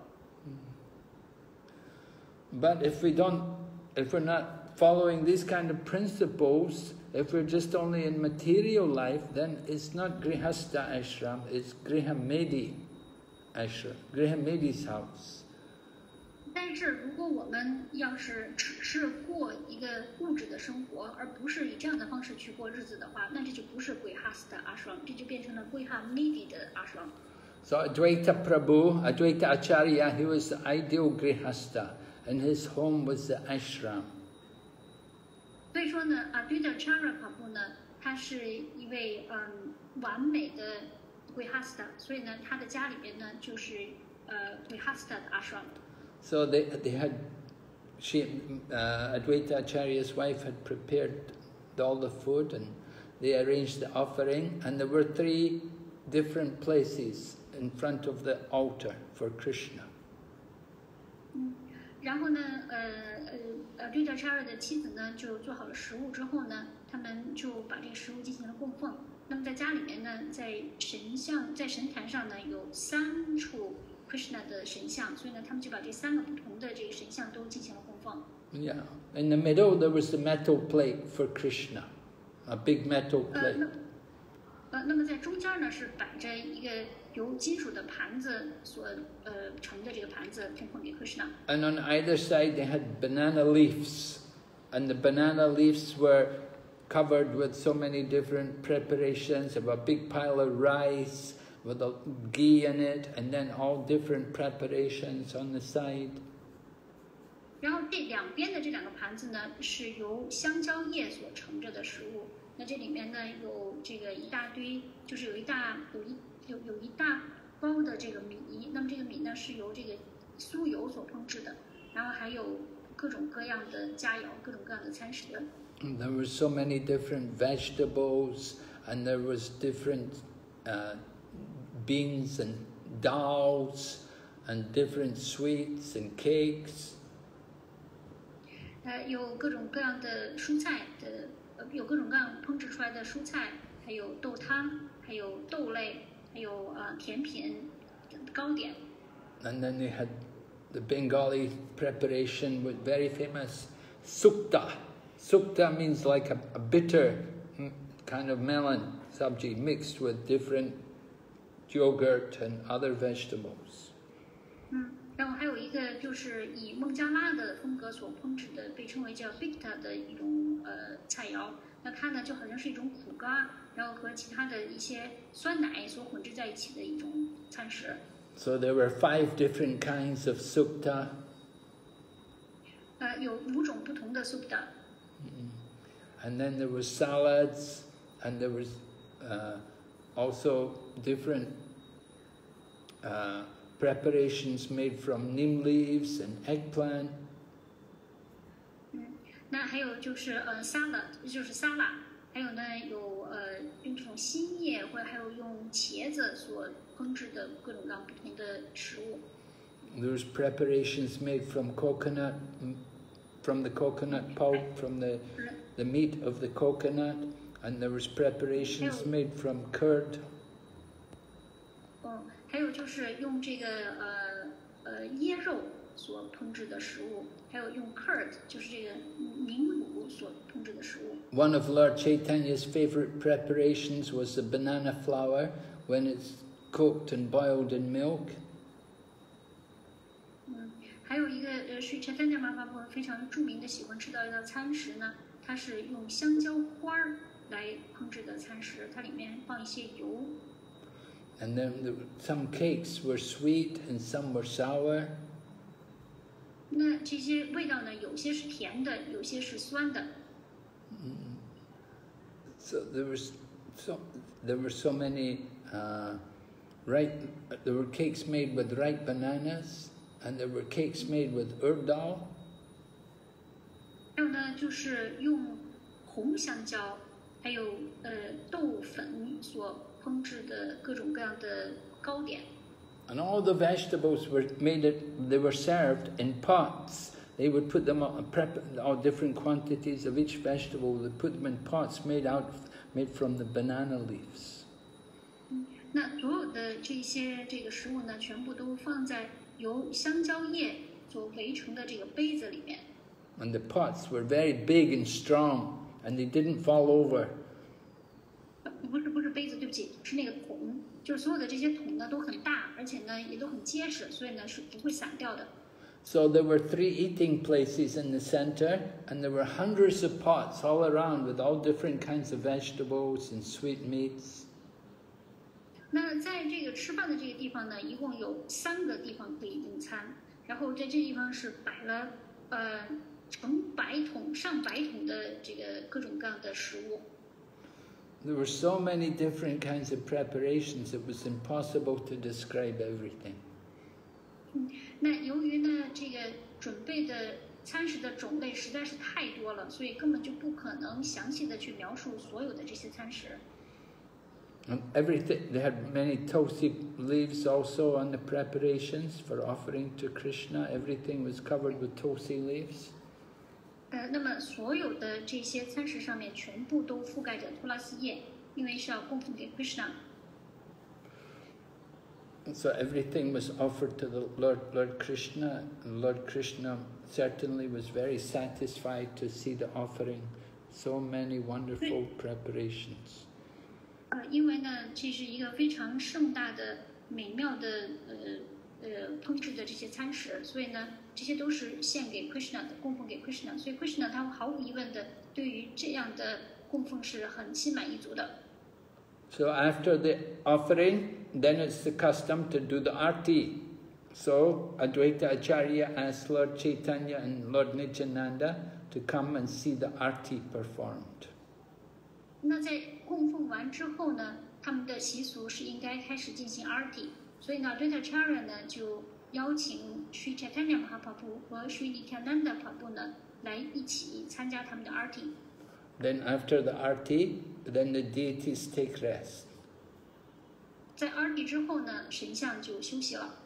But if we're not following these kind of principles, if we're just only in material life, then it's not Grihastha Ashram, it's Grihamedi Ashram, Grihamedi's house. 但是如果我们要是只是过一个物质的生活，而不是以这样的方式去过日子的话，那这就不是 Grihastha Ashram， 这就变成了 Grihamedi 的 Ashram。 So Advaita Prabhu, Advaita Acharya, he was the ideal Grihastha, and his home was the ashram. 所以说呢，Advaitacharya Prabhu 呢，他是一位完美的 Grihastha， 所以呢，他的家里边呢就是Grihastha 的 ashram。 So they had, Advaita Acharya's wife had prepared all the food, and they arranged the offering, and there were 3 different places in front of the altar for Krishna. 然后呢，绿岛查尔的妻子呢就做好了食物之后呢，他们就把这个食物进行了供奉。那么在家里面呢，在神坛上呢有3处 Krishna 的神像，所以呢，他们就把这3个不同的这个神像都进行了供奉。 Yeah, in the middle there was the metal plate for Krishna, a big metal plate. 那么在中间呢是摆着一个由金属的盘子所盛的这个盘子，供奉给 Krishna。 And on either side they had banana leaves, and the banana leaves were covered with so many different preparations of a big pile of rice with a ghee in it, and then all different preparations on the side. 然后这两边的这2个盘子呢，是由香蕉叶所盛着的食物。那这里面呢有这个一大堆，就是有一大包的这个米。那么这个米呢是由这个酥油所烹制的，然后还有各种各样的佳肴，各种各样的餐食。 And there were so many different vegetables, and there was different beans and dals, and different sweets and cakes. 有各种各样的蔬菜的，有各种各样烹制出来的蔬菜，还有豆汤，还有豆类，还有甜品、糕点。 And then they had the Bengali preparation with very famous sukta. Sukta means like a bitter kind of melon sabji mixed with different yogurt and other vegetables. 然后还有一个就是以孟加拉的风格所烹制的，被称为叫 Bikta 的一种菜肴。那它呢就好像是一种苦瓜，然后和其他的一些酸奶所混制在一起的一种餐食。 So there were 5 different kinds of sukta. 有5种不同的 sukta。 And then there was salads, and there was also different preparations made from neem leaves and eggplant. 那还有就是salad， 就是沙拉，还有呢有用这种新叶或者还有用茄子所烹制的各种各样不同的食物。 There was preparations made from coconut, from the coconut pulp, from the meat of the coconut, and there was preparations made from curd. 还有就是用这个椰肉所烹制的食物，还有用 curd， 就是这个凝乳所烹制的食物。 One of Lord Chaitanya's favorite preparations was the banana flour when it's cooked and boiled in milk. 还有一个是Chaitanya Mahaprabhu非常著名的喜欢吃到一道餐食呢，它是用香蕉花来烹制的餐食，它里面放一些油。 And then some cakes were sweet and some were sour. 那这些味道呢，有些是甜的，有些是酸的。 So there were so many there were cakes made with ripe bananas, and there were cakes made with urd dal. 还有呢，就是用红香蕉，还有豆粉所烹制的各种各样的糕点。 And all the vegetables they were served in pots. They would put them all different quantities of each vegetable. They put them in pots made from the banana leaves. 那所有的这个食物呢，全部都放在由香蕉叶所围成的这个杯子里面。 And the pots were very big and strong, and they didn't fall over. 不是杯子，对不起，是那个桶。就是所有的这些桶呢都很大，而且呢也都很结实，所以呢是不会散掉的。 So there were 3 eating places in the center, and there were hundreds of pots all around with all different kinds of vegetables and sweet meats. 那在这个吃饭的这个地方呢，一共有3个地方可以用餐，然后在这地方是摆了上百桶的这个各种各样的食物。 There were so many different kinds of preparations, it was impossible to describe everything. 那由于呢这个准备的餐食的种类实在是太多了，所以根本就不可能详细的去描述所有的这些餐食。 And everything, they had many tulsi leaves also on the preparations for offering to Krishna. Everything was covered with tulsi leaves. 那么所有的这些餐食上面全部都覆盖着托拉斯叶，因为是要供奉给 Krishna。 So everything was offered to the Lord Krishna, and Lord Krishna certainly was very satisfied to see the offering. So many wonderful preparations. 因为呢，这是一个非常盛大的、美妙的烹制的这些餐食，所以呢，这些都是献给 Krishna 的，供奉给 Krishna。所以 Krishna 他毫无疑问的对于这样的供奉是很心满意足的。 So after the offering, then it's the custom to do the arti. So Advaita Acharya asked Lord Chaitanya and Lord Nityananda to come and see the arti performed. 那在供奉完之后呢，他们的习俗是应该开始进行 arti， 所以呢 Advaita Acharya 呢就邀请 Sri Chaitanya Mahaprabhu 和 Sri Nityananda Prabhu 呢来一起参加他们的 arti。 Then after the arti, then the deities take rest. 在 arti 之后呢，神像就休息了。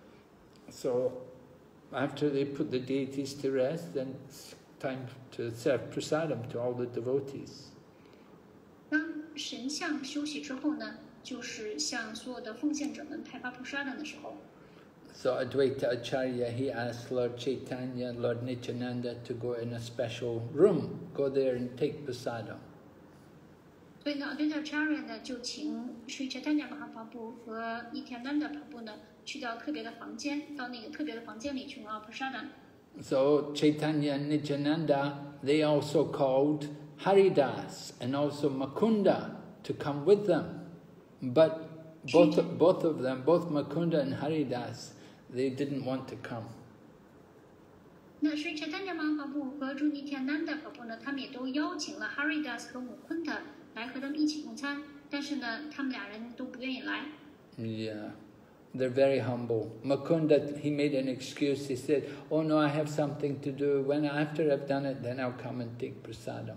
So after they put the deities to rest, then it's time to serve prasadam to all the devotees. 当神像休息之后呢，就是向所有的奉献者们派发 prasadam 的时候。 So Advaita Acharya, he asked Lord Chaitanya, Lord Nityananda to go in a special room, go there and take prasadam. 所以呢 Advaita Acharya 呢就请 Sri Chaitanya Mahaprabhu 和 Nityananda Prabhu 呢去到特别的房间，到那个特别的房间里去拿 prasadam。 So Chaitanya and Nityananda, they also called Haridas and also Mukunda to come with them. But both of them, both Mukunda and Haridas, they didn't want to come. 那Sri Chaitanya Mahaprabhu 和 Nityananda Prabhu 呢，他们也都邀请了 Haridas 和 Mukunda 来和他们一起用餐，但是呢，他们俩人都不愿意来。 Yeah, they're very humble. Mukunda, he made an excuse. He said, "Oh no, I have something to do. After I've done it, then I'll come and take prasadam."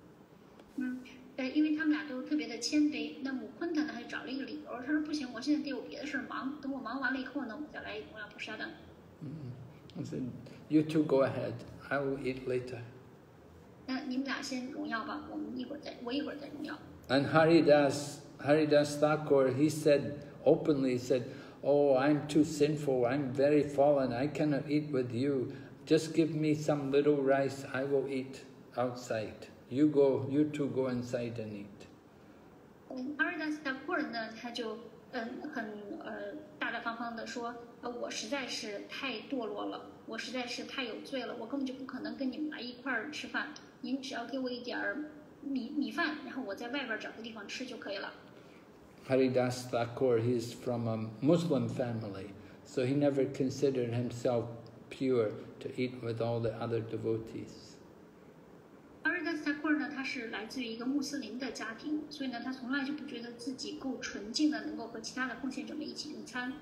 因为他们俩都特别的谦卑，那姆昆特呢还找了一个理由，他说不行，我现在得有别的事忙，等我忙完了以后呢，我再来我要prasadam。 I said, "You two go ahead. I will eat later." 那你们俩先荣耀吧，我一会儿再荣耀。 And Haridas Thakur, he said openly, "Oh, I'm too sinful. I'm very fallen. I cannot eat with you. Just give me some little rice. I will eat outside. You two go inside and eat." Haridas Thakur 呢，他就很大大方方的说，我实在是太堕落了，我实在是太有罪了，我根本就不可能跟你们来一块儿吃饭。您只要给我一点米饭，然后我在外边找个地方吃就可以了。 Haridas Thakur, he's from a Muslim family, so he never considered himself pure to eat with all the other devotees. Haridas Thakur 呢，他是来自于一个穆斯林的家庭，所以呢，他从来就不觉得自己够纯净的，能够和其他的奉献者们一起用餐。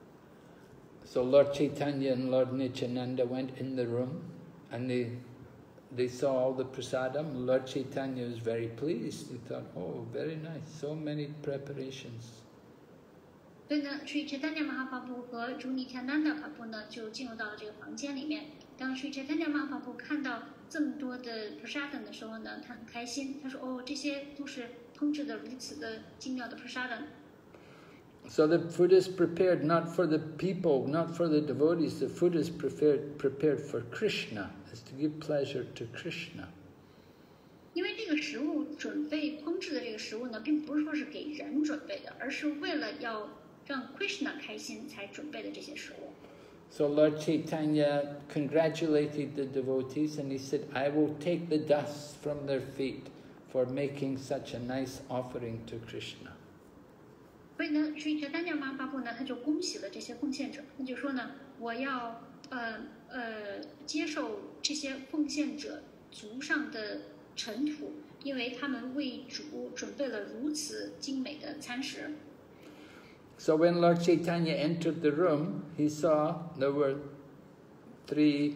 So Lord Chaitanya and Lord Nityananda went in the room, and they saw all the prasadam. Lord Chaitanya was very pleased. He thought, "Oh, very nice, so many preparations." 所以呢，Sri Chaitanya Mahaprabhu 和 Nityananda Prabhu 呢就进入到了这个房间里面。当 Sri Chaitanya Mahaprabhu 看到这么多的 prasadam 的时候呢，他很开心。他说：“哦，这些都是烹制的如此的精妙的 prasadam。” So the food is prepared not for the people, not for the devotees. The food is prepared for Krishna. It's to give pleasure to Krishna. 因为这个食物烹制的这个食物呢，并不是说是给人准备的，而是为了要让 Krishna 开心才准备的这些食物。 So Lord Chaitanya congratulated the devotees and he said, "I will take the dust from their feet for making such a nice offering to Krishna." 所以呢，Sri Chaitanya Mahaprabhu 呢，他就恭喜了这些奉献者，他就说呢，我要接受这些奉献者足上的尘土，因为他们为主准备了如此精美的餐食。 So when Lord Chaitanya entered the room, he saw there were 3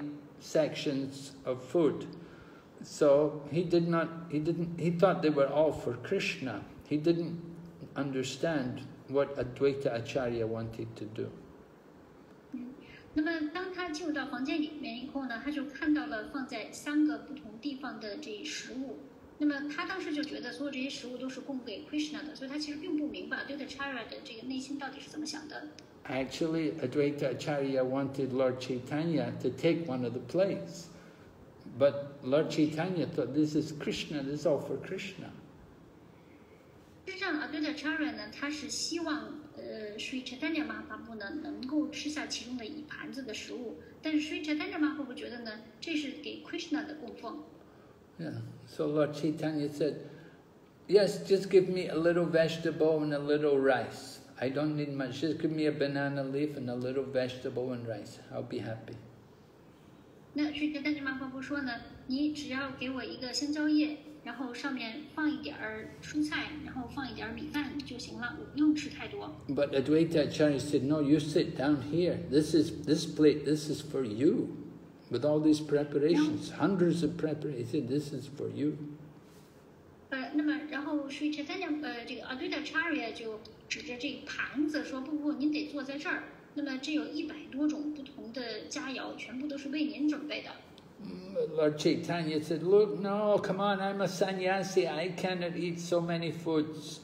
sections of food. So he thought they were all for Krishna. He didn't understand what Advaita Acharya wanted to do. 那么当他进入到房间里面以后呢，他就看到了放在3个不同地方的这食物。那么他当时就觉得所有这些食物都是供给 Krishna 的，所以他其实并不明白 Advaita Acharya 的这个内心到底是怎么想的。 Actually, Advaita Acharya wanted Lord Chaitanya to take one of the plates. But Lord Chaitanya thought, this is Krishna, this is all for Krishna. 实际上 Advaita Acharya 呢，他是希望Sri Chaitanya Mahaprabhu 呢能够吃下其中的一盘子的食物，但是 Sri Chaitanya Mahaprabhu 觉得呢，这是给 Krishna 的供奉。 Yeah. So Lord Chaitanya said, yes, just give me a little vegetable and a little rice. I don't need much. Just give me a banana leaf and a little vegetable and rice. I'll be happy. 那 Sri Chaitanya Mahaprabhu 说呢，你只要给我一个香蕉叶，然后上面放一点蔬菜，然后放一点米饭就行了，我不用吃太多。 But Advaita Acharya said, no, you sit down here. This plate, this is for you. With all these preparations, hundreds of preparations. He said, this is for you. 那么然后 Sri Chaitanya 这个 Advaita Acharya 就指着这盘子说，不，您得坐在这儿。那么这有100多种不同的佳肴，全部都是为您准备的。 Lord Chaitanya said, look, no, come on, I'm a sannyasi, I cannot eat so many foods.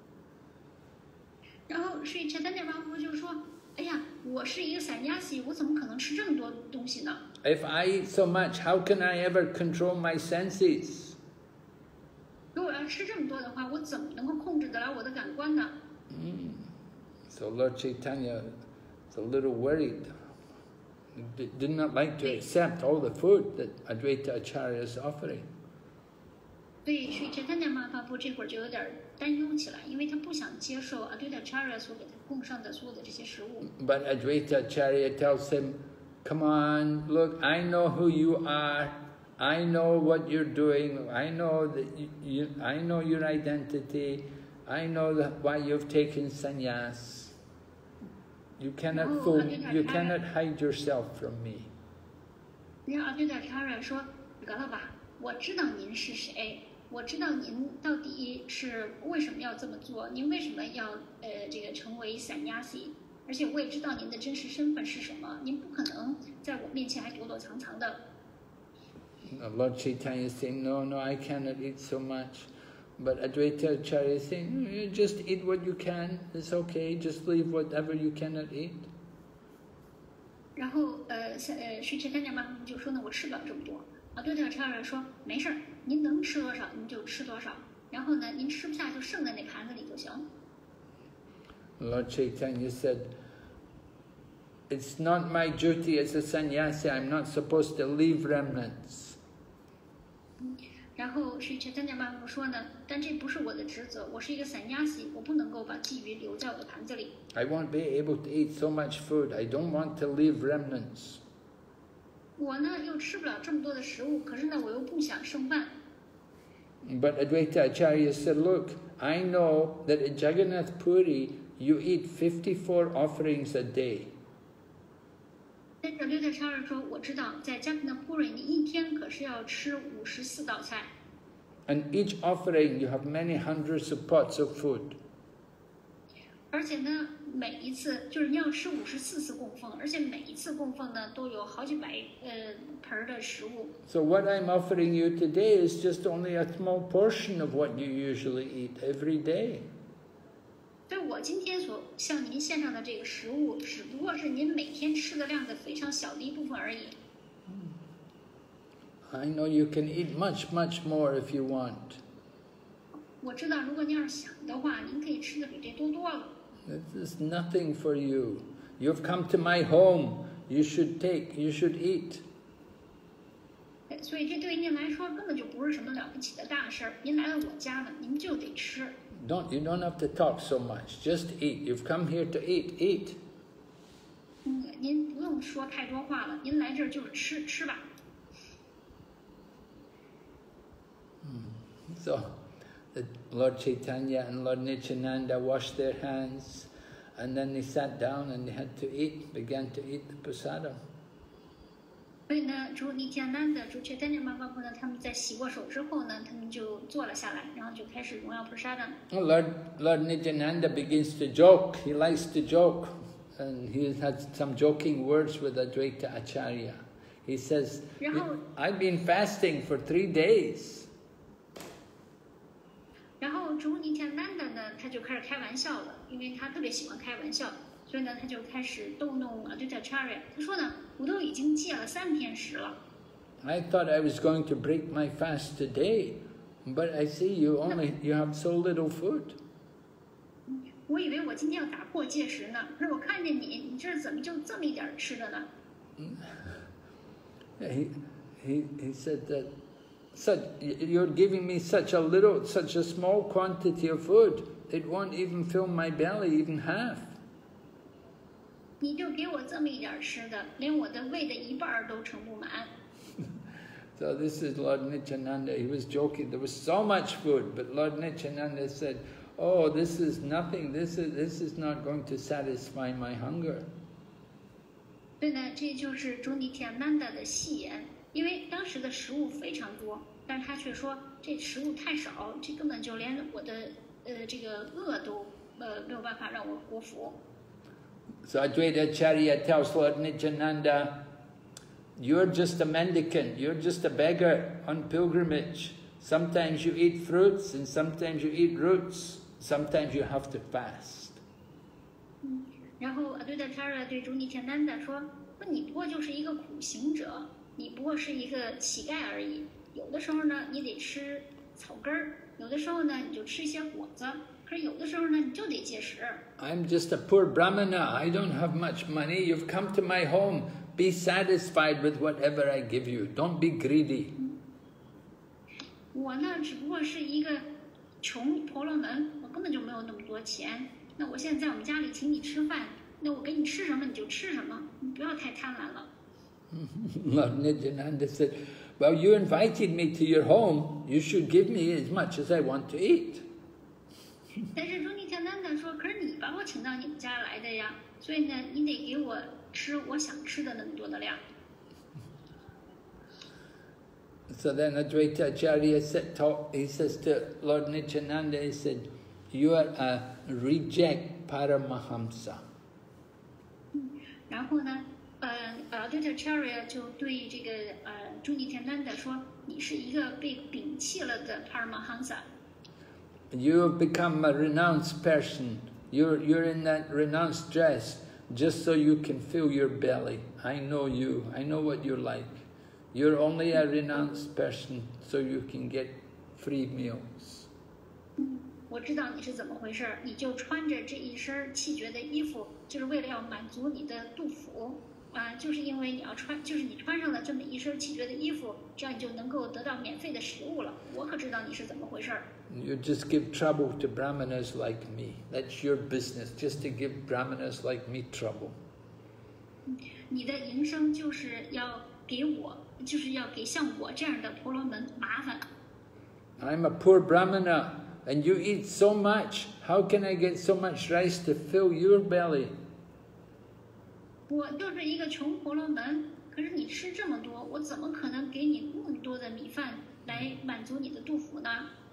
然后 Sri Chaitanya Mahaprabhu 就说，哎呀，我是一个 sannyasi， 我怎么可能吃这么多东西呢？ If I eat so much, how can I ever control my senses? 如果要吃这么多的话，我怎么能够控制得了我的感官呢？ So Lord Chaitanya was a little worried. He did not like to accept all the food that Advaita Acharya is offering. 所以 Sri Chaitanya Mahaprabhu 这会儿就有点担忧起来，因为他不想接受 Advaita Acharya 所给他供上的所有的这些食物。 But Advaita Acharya tells him, come on, look, I know who you are. I know what you're doing. I know that I know your identity. I know why you've taken sannyas. You cannot fool. You cannot hide yourself from me. 然后 Advaita Acharya 说：“得了吧，我知道您是谁，我知道您到底是为什么要这么做，您为什么要这个成为 sannyasi， 而且我也知道您的真实身份是什么，您不可能在我面前还躲躲藏藏的。” Lord Chaitanya is saying, no, I cannot eat so much. But Advaita Acharya is saying, you just eat what you can. It's okay. Just leave whatever you cannot eat. 然后Sri Chaitanya Mahaprabhu 就说呢，我吃不了这么多。Advaita Acharya 说，没事儿，您能吃多少您就吃多少，然后呢，您吃不下就剩在那盘子里就行。 Lord Chaitanya said, it's not my duty as a sannyasi. I'm not supposed to leave remnants. 然后Sri Chaitanya Mahaprabhu 说呢，但这不是我的职责，我是一个 sannyasi， 我不能够把鲫鱼留在我的盘子里。 I won't be able to eat so much food. I don't want to leave remnants. 我呢又吃不了这么多的食物，可是呢我又不想剩饭。 But Advaita Acharya said, look, I know that at Jagannath Puri you eat 54 offerings a day. 但是 Advaita Acharya 说，我知道在 Jagannath Puri 你一天可是要吃54道菜。 And each offering you have many hundreds of pots of food. 而且呢，每一次就是你要吃54次供奉，而且每一次供奉呢都有好几百盆的食物。 So what I'm offering you today is just only a small portion of what you usually eat every day. 所以我今天所向您献上的这个食物，只不过是您每天吃的量的非常小的一部分而已。 I know you can eat much, much more if you want. 我知道，如果您要是想的话，您可以吃的比这多多了。 This is nothing for you. You've come to my home. You should eat. 所以这对您来说根本就不是什么了不起的大事儿。您来了我家了，您就得吃。 You don't have to talk so much. Just eat. You've come here to eat. Eat. 您不用说太多话了，您来这儿就是吃吧。 So, Lord Chaitanya and Lord Nityananda washed their hands, and then they sat down and they had to eat, began to eat the prasadam. 所以呢，主尼天南的主切丹尼玛巴布呢，他们在洗过手之后呢，他们就坐了下来，然后就开始荣耀普沙的。 Lord Nityananda begins to joke. He likes to joke, and he has some joking words with Advaita Acharya. He says, "I've been fasting for 3 days." 然后主尼天南的呢，他就开始开玩笑了，因为他特别喜欢开玩笑。所以呢，他就开始逗弄Advaita Acharya。他说呢，我都已经戒了3天食了。 I thought I was going to break my fast today, but I see you have so little food. 我以为我今天要打破戒食呢，可是我看见你这怎么就这么一点吃的呢？ He said that you're giving me such a small quantity of food. It won't even fill my belly, even half. 你就给我这么一点吃的，连我的胃的一半都盛不满。 So this is Lord Nityananda. He was joking. There was so much food, but Lord Nityananda said, "Oh, this is nothing. This is not going to satisfy my hunger." 所以呢，这就是主尼天南达的戏言，因为当时的食物非常多，但是他却说这食物太少，这根本就连我的这个饿都没有办法让我果腹。 So Advaita Acharya tells Lord Nityananda, "You're just a mendicant, you're just a beggar on pilgrimage. Sometimes you eat fruits and sometimes you eat roots. Sometimes you have to fast." 然后Advaita Acharya对主尼天南达说：“你不过就是一个苦行者，你不过是一个乞丐而已。有的时候呢，你得吃草根儿；有的时候呢，你就吃一些果子。可是有的时候呢，你就得戒食。” I'm just a poor brahmana. I don't have much money. You've come to my home. Be satisfied with whatever I give you. Don't be greedy. 我呢，只不过是一个穷婆罗门，我根本就没有那么多钱。那我现在在我们家里请你吃饭，那我给你吃什么你就吃什么，你不要太贪婪了。 Lord Nityananda said, "Well, you invited me to your home. You should give me as much as I want to eat." 但是主尼天南达说：“可是你把我请到你们家来的呀，所以呢，你得给我吃我想吃的那么多的量。” So then Advaita Acharya he says to Lord Nityananda, he said, "You are a reject Paramahamsa." 然后呢，Advaita Acharya 就对这个主尼天南达说：“你是一个被摒弃了的 Paramahamsa。” You have become a renounced person. You're in that renounced dress just so you can fill your belly. I know you. I know what you're like. You're only a renounced person so you can get free meals. 我知道你是怎么回事，你就穿着这一身气绝的衣服，就是为了要满足你的肚腹就是因为你要穿，就是你穿上了这么一身气绝的衣服，这样你就能够得到免费的食物了。我可知道你是怎么回事。 You just give trouble to brahmanas like me. That's your business, just to give brahmanas like me trouble. 你的营生就是要给我，就是要给像我这样的婆罗门麻烦。 I'm a poor brahmana, and you eat so much. How can I get so much rice to fill your belly? 我就是一个穷婆罗门，可是你吃这么多，我怎么可能给你那么多的米饭来满足你的肚腹呢？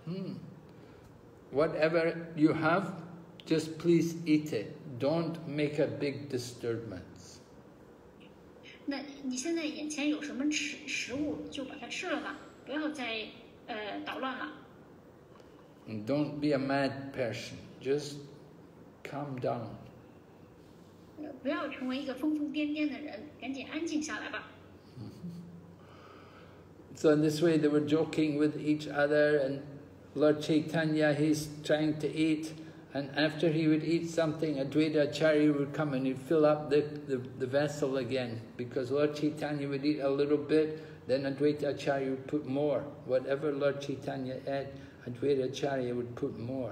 Whatever you have, just please eat it. Don't make a big disturbance. 那你现在眼前有什么食物，就把它吃了吧，不要再捣乱了。 And don't be a mad person. Just calm down. 不要成为一个疯疯癫癫的人，赶紧安静下来吧。 So in this way they were joking with each other, and Lord Chaitanya, he's trying to eat, and after he would eat something, Advaita Acharya would come and he'd fill up the vessel again, because Lord Chaitanya would eat a little bit, then Advaita Acharya would put more. Whatever Lord Chaitanya ate, Advaita Acharya would put more.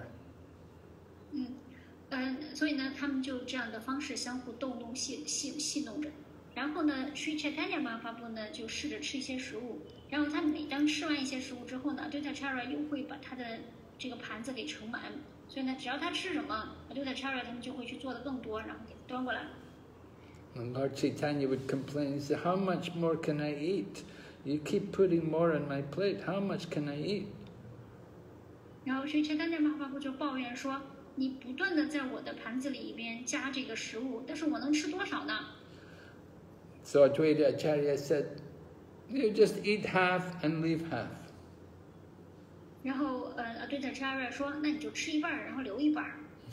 所以呢，他们就这样的方式相互逗弄、戏弄着。然后呢，Sri Chaitanya Mahaprabhu呢就试着吃一些食物，然后他每当吃完一些食物之后呢，Advaita Acharya又会把他的这个盘子给盛满。所以呢，只要他吃什么，Advaita Acharya他们就会去做的更多，然后给他端过来。 And Lord Chaitanya would complain, he said, how much more can I eat? You keep putting more on my plate, how much can I eat? 然后Sri Chaitanya Mahaprabhu就抱怨说，你不断的在我的盘子里边加这个食物，但是我能吃多少呢？ So Advaita Acharya said, you just eat half and leave half. 然后Advaita Acharya 说，那你就吃一半，然后留一半。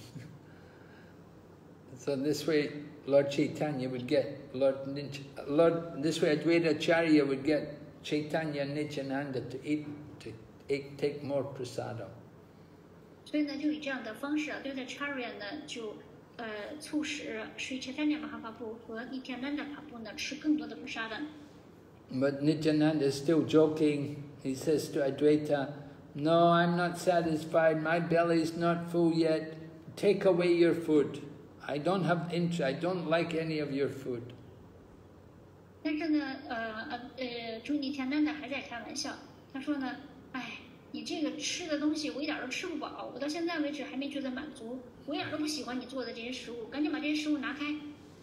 So this way, Lord Chaitanya would get this way Advaita Acharya would get Chaitanya and Nityananda to take more prasadam. 所以呢，就以这样的方式Advaita Acharya呢就促使Sri Chaitanya Mahaprabhu 和 Nityananda Prabhu 呢吃更多的 prasadam。 But Nityananda is still joking. He says to Advaita, no, I'm not satisfied. My belly is not full yet. Take away your food. I don't have interest. I don't like any of your food. 但是呢，朱尼田丹的还在开玩笑，他说呢，哎，你这个吃的东西我一点都吃不饱，我到现在为止还没觉得满足，我一点都不喜欢你做的这些食物，赶紧把这些食物拿开。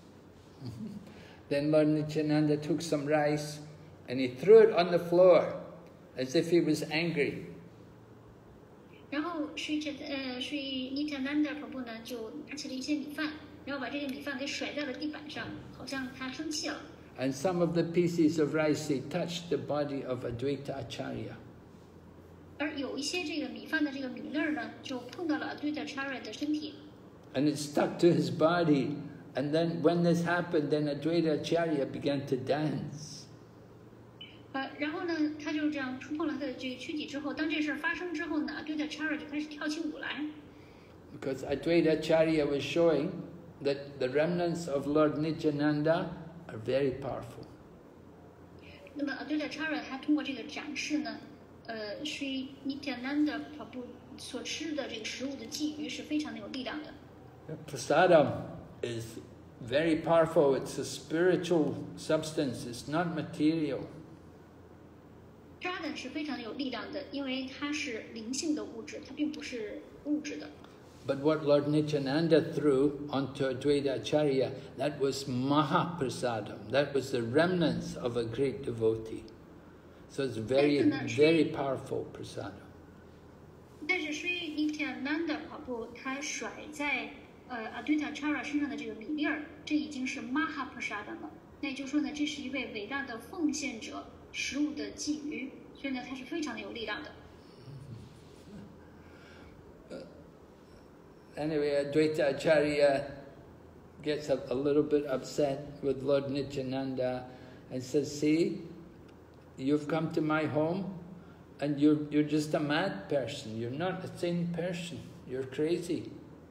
Then Lord Nityananda took some rice and he threw it on the floor as if he was angry. 然后Sri Nityananda Prabhu 呢就拿起了一些米饭，然后把这个米饭给甩在了地板上，好像他生气了。 And some of the pieces of rice, they touched the body of Advaita Acharya. 而有一些这个米饭的这个米粒儿呢，就碰到了Advaita Acharya的身体。 And it stuck to his body. And then when this happened, then Advaita Acharya began to dance. 然后呢，他就这样触碰了他的这个躯体之后，当这事儿发生之后呢，Advaita Acharya就开始跳起舞来。 Because Advaita Acharya was showing that the remnants of Lord Nityananda are very powerful. 那么Advaita Acharya他通过这个展示呢，Sri Nityananda Prabhu 所吃的这个食物的鲫鱼是非常的有力量的。 Prasadam is very powerful. It's a spiritual substance. It's not material. Prasadam 是非常有力量的，因为它是灵性的物质，它并不是物质的。 But what Lord Nityananda threw onto Advaita Acharya, that was Mahaprasadam. That was the remnants of a great devotee. So it's very, very powerful prasadam. 但是Sri Nityananda Prabhu 他甩在Advaita Acharya 身上的这个米粒儿，这已经是 Mahaprasadam 了。那也就是说呢，这是一位伟大的奉献者，食物的鲫鱼，所以呢，它是非常的有力量的。 Anyway, Advaita Acharya gets a little bit upset with Lord Nityananda and says, see, you've come to my home and you're just a mad person. You're not a sane person. You're crazy.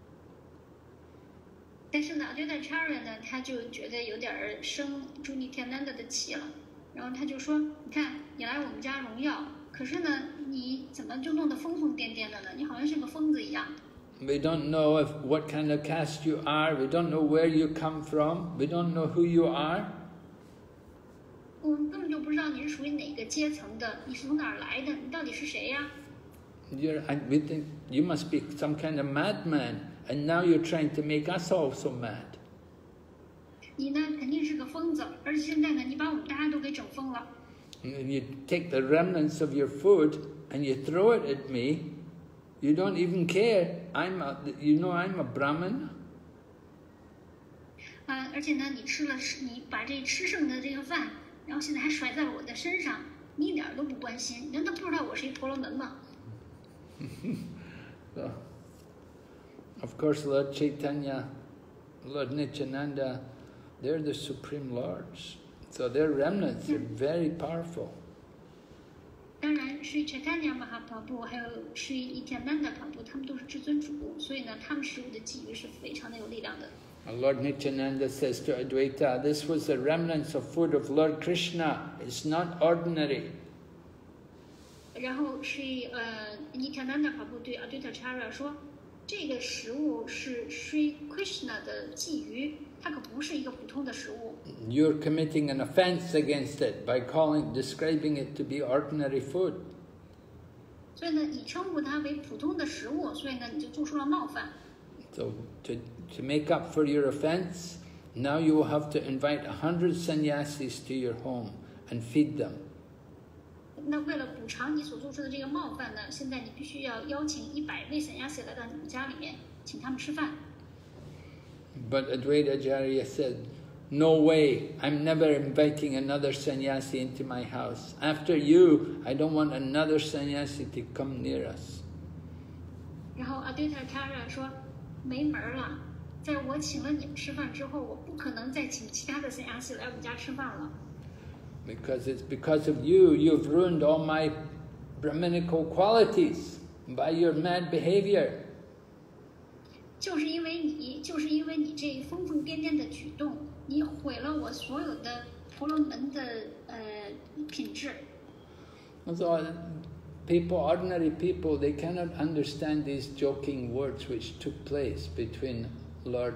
但是呢，Advaita Acharya 呢，他就觉得有点生朱尼田南的气了，然后他就说：“你看，你来我们家荣耀，可是呢，你怎么就弄得疯疯癫癫的呢？你好像是个疯子一样。” We don't know what kind of caste you are. We don't know where you come from. We don't know who you are. 我们根本就不知道你是属于哪个阶层的，你是从哪儿来的，你到底是谁呀 we think you must be some kind of madman, and now you're trying to make us also mad. 你呢，肯定是个疯子，而且现在呢，你把我们大家都给整疯了。 You take the remnants of your food and you throw it at me. You don't even care. I'm a Brahmin. 而且呢，你把这吃剩的这个饭，然后现在还甩在了我的身上，你一点都不关心，难道不知道我是一婆罗门吗？ So, of course, Lord Chaitanya, Lord Nityananda, they're the supreme lords. So their remnants are very powerful. 当然，Sri Chaitanya Mahaprabhu 还有Sri Nityananda Prabhu，他们都是至尊主，所以呢，他们食物的鲫鱼是非常的有力量的。 Lord Nityananda says to Advaita, this was the remnants of food of Lord Krishna. It's not ordinary. 然后Sri Nityananda Prabhu 对Advaita Acharya 说，这个食物是 Sri Krishna 的鲫鱼，它可不是一个普通的食物。 You're committing an offense against it by describing it to be ordinary food. 所以呢，你称呼它为普通的食物，所以呢，你就做出了冒犯。 So to make up for your offense, now you will have to invite 100 sannyasis to your home and feed them. 那为了补偿你所做出的这个冒犯呢，现在你必须要邀请100位散亚西来到你们家里面，请他们吃饭。 But Advaita Acharya said, no way, I'm never inviting another sannyasi into my house. After you, I don't want another sannyasi to come near us. 然后Advaita Acharya 说，没门儿了，在我请了你们吃饭之后，我不可能再请其他的散亚西来我们家吃饭了。 Because it's because of you, you've ruined all my Brahminical qualities by your mad behavior. 就是因为你这疯疯癫癫的举动，你毁了我所有的婆罗门的品质。 So people, ordinary people, they cannot understand these joking words which took place between Lord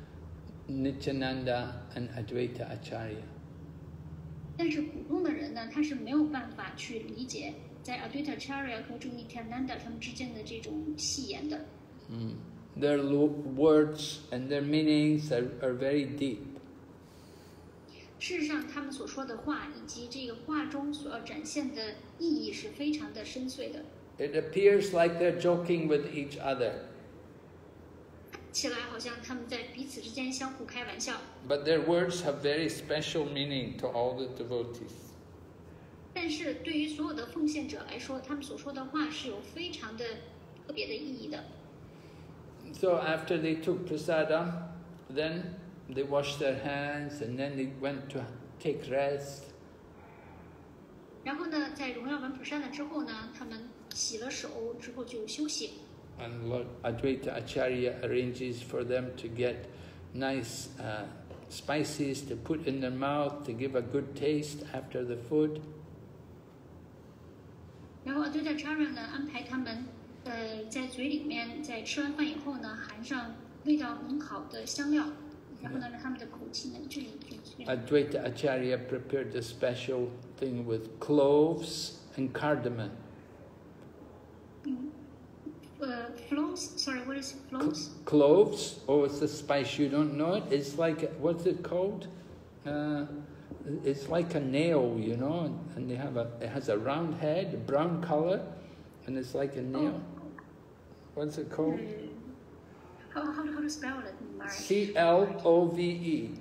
Nityananda and Advaita Acharya. 但是普通的人呢，他是没有办法去理解在 Advaita Acharya 和这个 Nityananda 他们之间的这种戏言的。 Their words and their meanings are very deep. 事实上，他们所说的话以及这个话中所要展现的意义是非常的深邃的。 It appears like they're joking with each other. 起来好像他们在彼此之间相互开玩笑。 But their words have very special meaning to all the devotees. 但是对于所有的奉献者来说，他们所说的话是有非常的特别的意义的。 So after they took prasadam, then they washed their hands and then they went to take rest. 然后呢，在荣耀完prasada之后呢，他们洗了手之后就休息。 And Lord Advaita Acharya arranges for them to get nice spices to put in their mouth to give a good taste after the food. 然后Advaita Acharya呢安排他们在嘴里面，在吃完饭以后呢，含上味道很好的香料，然后呢让他们的口气呢治理。 Advaita Acharya prepared a special thing with cloves and cardamom. Cloves? Sorry, what is cloves? Cloves? Oh, it's a spice. You don't know it? It's like, what's it called? It's like a nail, you know, and they have it has a round head, a brown color, and it's like a nail. What's it called? How to spell it? C-L-O-V-E.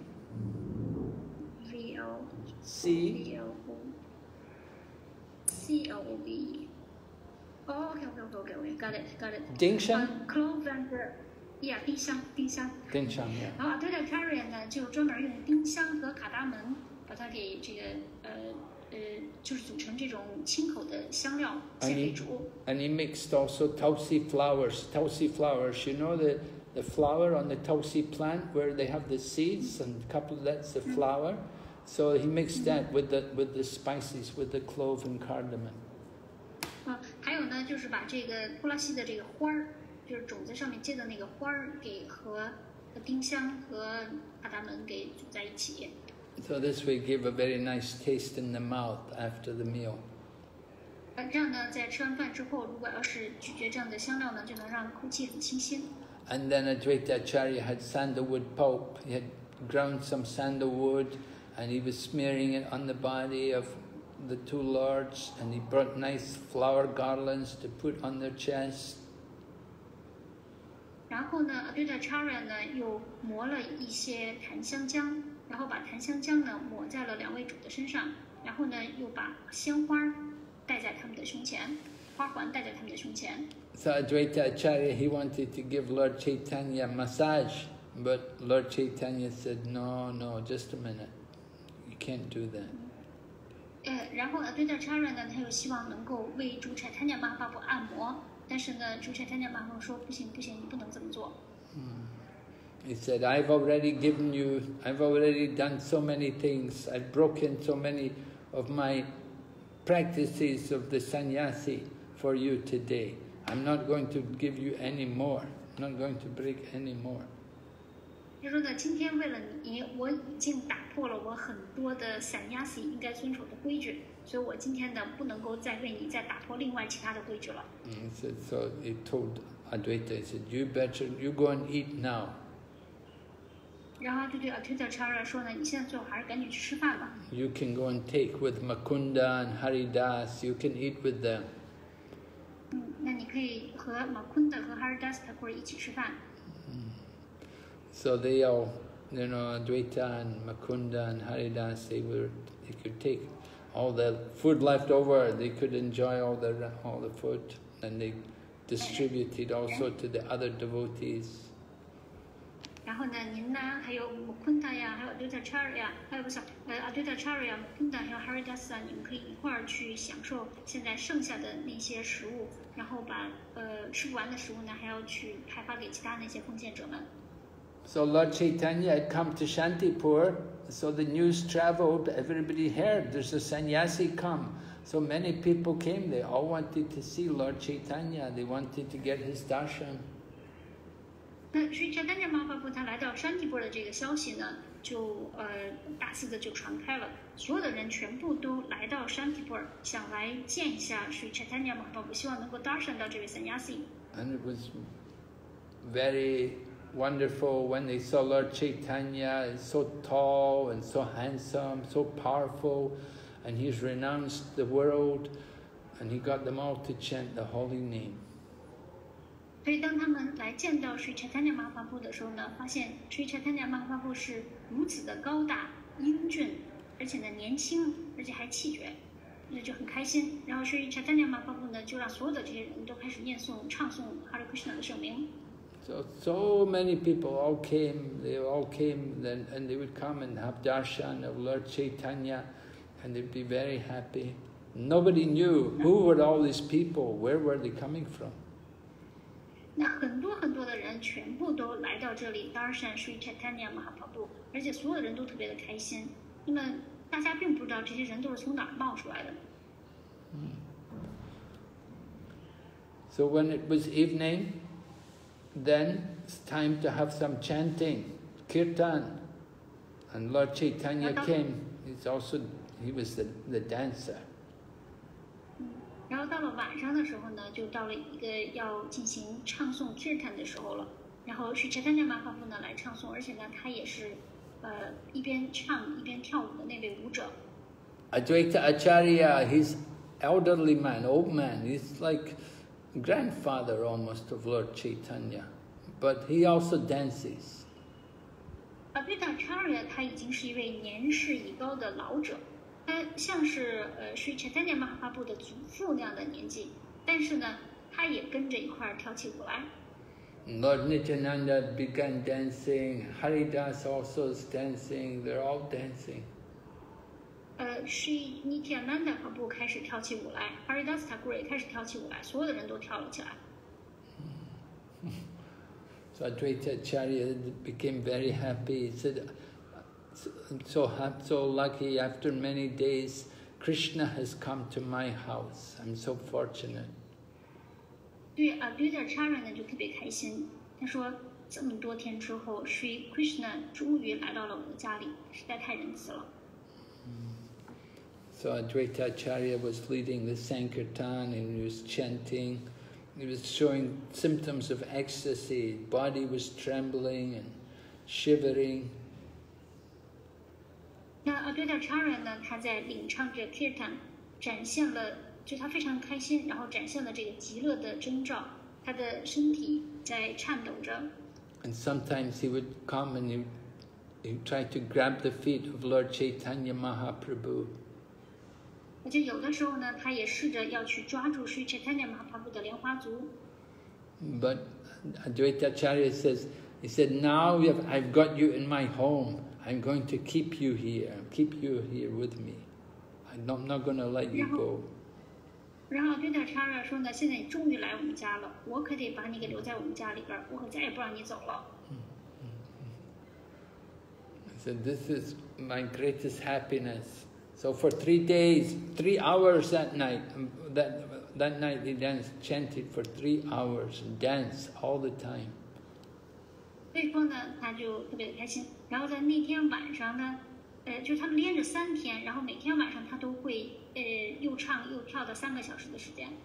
C-L-O-V-E. Oh, okay, got it. 丁香 clove and yeah, 丁香。 丁香 yeah. 然后Advaita Acharya呢，就专门用丁香和卡达门把它给这个就是组成这种清口的香料献给主。 And he mixed also tulsi flowers. Tulsi flowers, you know the flower on the tulsi plant where they have the seeds and a couple that's the flower. So he mixed that with the spices, with the clove and cardamom. 还有呢，就是把这个布拉西的这个花儿，就是种子上面结的那个花儿，给和丁香和卡达门给组在一起。 So this will give a very nice taste in the mouth after the meal. 这样呢，在吃完饭之后，如果要是咀嚼这样的香料呢，就能让空气很清新。 And then Advaita Acharya had sandalwood pulp. He had ground some sandalwood, and he was smearing it on the body of the two lords, and he brought nice flower garlands to put on their chest. 然后呢，Advaita Acharya呢又磨了一些檀香浆，然后把檀香浆呢抹在了两位主的身上，然后呢又把鲜花戴在他们的胸前，花环戴在他们的胸前。 So Advaita Acharya, he wanted to give Lord Chaitanya massage, but Lord Chaitanya said, no, just a minute, you can't do that. 然后Advaita Acharya呢，他又希望能够为主Chaitanya Mahaprabhu按摩，但是呢，主Chaitanya Mahaprabhu说不行，你不能这么做。 He said, I've already done so many things, I've broken so many of my practices of the sannyasi for you today. I'm not going to give you any more. I'm not going to break any more. 就说呢，今天为了你，我已经打破了我很多的sannyasi应该遵守的规矩，所以我今天呢不能够再为你再打破另外其他的规矩了。 So he told Advaita, he said, you go and eat now. 然后就对 Advaitacharya 说呢，你现在最好还是赶紧去吃饭吧。 You can go and take with Mukunda and Haridas, you can eat with them. 那你可以和 Mukunda 和 Haridas Thakur 一起吃饭。 So they all, you know, Advaita and Mukunda and Haridas, they could take all the food left over, they could enjoy all the food, and they distributed also to the other devotees. 然后呢，您呢，还有 Mukunda 呀，还有 Advaitacharya 呀，还有不是Advaitacharya、Mukunda 还有 Haridas 啊，你们可以一块儿去享受现在剩下的那些食物，然后把吃不完的食物呢，还要去派发给其他那些奉献者们。 So Lord Chaitanya had come to Shantipur, so the news traveled, everybody heard there's a sannyasi come. So many people came, they all wanted to see Lord Chaitanya, they wanted to get his darshan. 那Sri Chaitanya Mahaprabhu 他来到山地波的这个消息呢，就大肆的就传开了，所有的人全部都来到山地波，想来见一下Sri Chaitanya Mahaprabhu，希望能够 darshan 到这位 sannyasi。 And it was very wonderful when they saw Lord Chaitanya, he's so tall and so handsome, so powerful, and he's renounced the world, and he got them all to chant the holy name. 所以当他们来见到Sri Chaitanya Mahaprabhu的时候呢，发现Sri Chaitanya Mahaprabhu是如此的高大、英俊，而且呢年轻，而且还气绝，那就很开心。然后Sri Chaitanya Mahaprabhu呢，就让所有的这些人都开始念诵、唱诵 Hare Krishna 的圣名。 So many people all came, then, and they would come and have darshan of Lord Chaitanya, and they'd be very happy. Nobody knew who were all these people, where were they coming from. 那很多的人全部都来到这里 darshan Sri Chaitanya Mahaprabhu， 而且所有的人都特别的开心。那么大家并不知道这些人都是从哪儿冒出来的。 So when it was evening, then it's time to have some chanting, kirtan, and Lord Chaitanya came. He was the dancer. 然后到了晚上的时候呢，就到了一个要进行唱诵 kirtan 的时候了。然后Sri Chaitanya Mahaprabhu呢来唱诵，而且呢他也是一边唱一边跳舞的那位舞者。 Advaita Acharya, he's elderly man, old man. He's like grandfather almost of Lord Chaitanya, but he also dances. Advaitacharya 他已经是一位年事已高的老者。他像是Sri Chaitanya Mahaprabhu的祖父那样的年纪，但是呢，他也跟着一块儿跳起舞来。 Lord Nityananda began dancing. Haridas also is dancing. They're all dancing. Sri Nityananda Prabhu 开始跳起舞来 ，Haridas Thakur 也开始跳起舞来，所有的人都跳了起来。 So Advaita Acharya became very happy. He said, so lucky, after many days, Krishna has come to my house. I'm so fortunate. 对Advaitacharya呢就特别开心，他说这么多天之后，Sri Krishna 终于来到了我的家里，实在太仁慈了。 So Advaita Acharya was leading the Sankirtan and he was chanting. He was showing symptoms of ecstasy. Body was trembling and shivering. 那Advaitacharya呢，他在领唱着 kirtan， 展现了，就他非常开心，然后展现了这个极乐的征兆，他的身体在颤抖着。 And sometimes he would come and he tried to grab the feet of Lord Chaitanya Mahaprabhu. 而且有的时候呢，他也试着要去抓住Sri Chaitanya Mahaprabhu的莲花足。 But Advaita Acharya says, he said, now I've got you in my home. I'm going to keep you here with me. I'm not going to let you go. 然后Advaitacharya说呢，现在你终于来我们家了，我可得把你给留在我们家里边，我可再也不让你走了。 He said, this is my greatest happiness. So for 3 days, 3 hours that night, that night they chanted for 3 hours and danced all the time. 所以说呢，他就特别的开心。然后在那天晚上呢，就他们连着3天，然后每天晚上他都会又唱又跳的3个小时的时间。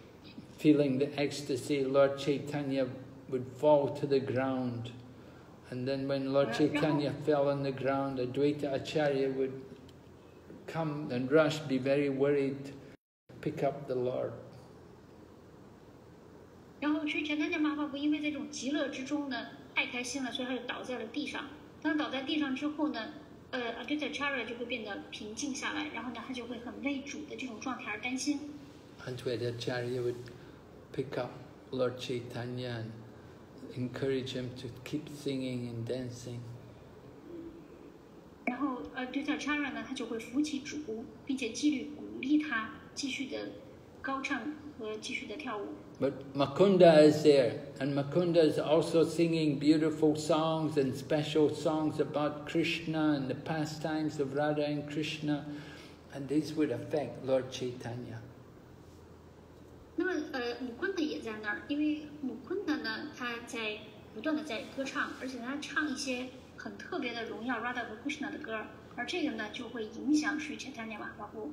Feeling the ecstasy, Lord Chaitanya would fall to the ground And then when Lord Chaitanya fell on the ground, Advaita Acharya would come and rush, be very worried, pick up the Lord. 然后Sri Chaitanya Mahaprabhu因为在这种极乐之中呢，太开心了，所以他就倒在了地上。当他倒在地上之后呢，Advaita Acharya 就会变得平静下来，然后呢，他就会很为主的这种状态而担心。 Advaita Acharya would pick up Lord Chaitanya and encourage him to keep singing and dancing. 然后Advaita Acharya 呢，他就会扶起主，并且鼓励他继续的高唱和继续的跳舞。 But Mukunda is there, and Mukunda is also singing beautiful songs and special songs about Krishna and the pastimes of Radha and Krishna, and these would affect Lord Chaitanya. 那么姆昆德也在那儿，因为姆昆德呢，他在不断的在歌唱，而且他唱一些很特别的荣耀 Radha 和 Krishna 的歌，而这个呢就会影响Sri Chaitanya Mahaprabhu。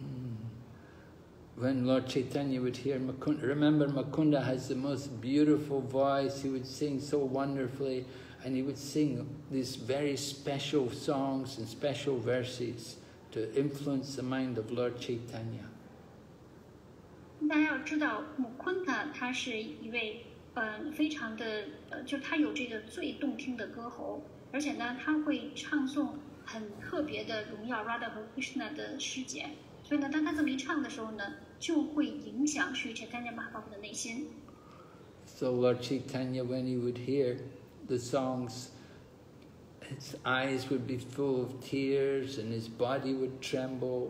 When Lord Chaitanya would hear Mukunda, remember Mukunda has the most beautiful voice, he would sing so wonderfully, and he would sing these very special songs and special verses to influence the mind of Lord Chaitanya. 大家要知道，姆昆塔他是一位非常的就他有这个最动听的歌喉，而且呢，他会唱诵很特别的荣耀 Radha 和 Krishna 的诗节，所以呢，当他这么一唱的时候呢，就会影响Sri Chaitanya Mahaprabhu 的内心。 So Lord Chaitanya, when he would hear the songs, his eyes would be full of tears and his body would tremble.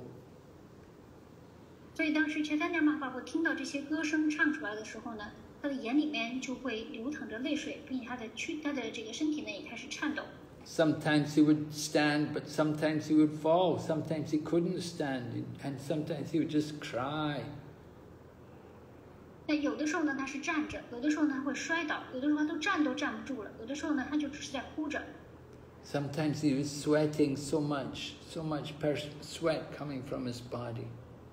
所以当时Chaitanya Mahaprabhu听到这些歌声唱出来的时候呢，他的眼里面就会流淌着泪水，并且他的这个身体呢也开始颤抖。 Sometimes he would stand, but sometimes he would fall. Sometimes he couldn't stand, and sometimes he would just cry. 那有的时候呢，他是站着；有的时候呢，他会摔倒；有的时候他都站不住了；有的时候呢，他就只是在哭着。 Sometimes he was sweating so much sweat coming from his body.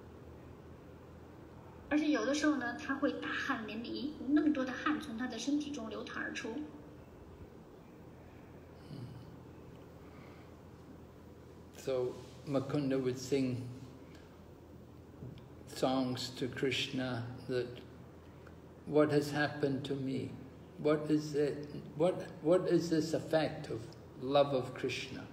而且有的时候呢，他会大汗淋漓，有那么多的汗从他的身体中流淌而出。 So Mukunda would sing songs to Krishna that, what has happened to me? What is it? What is this effect of love of Krishna?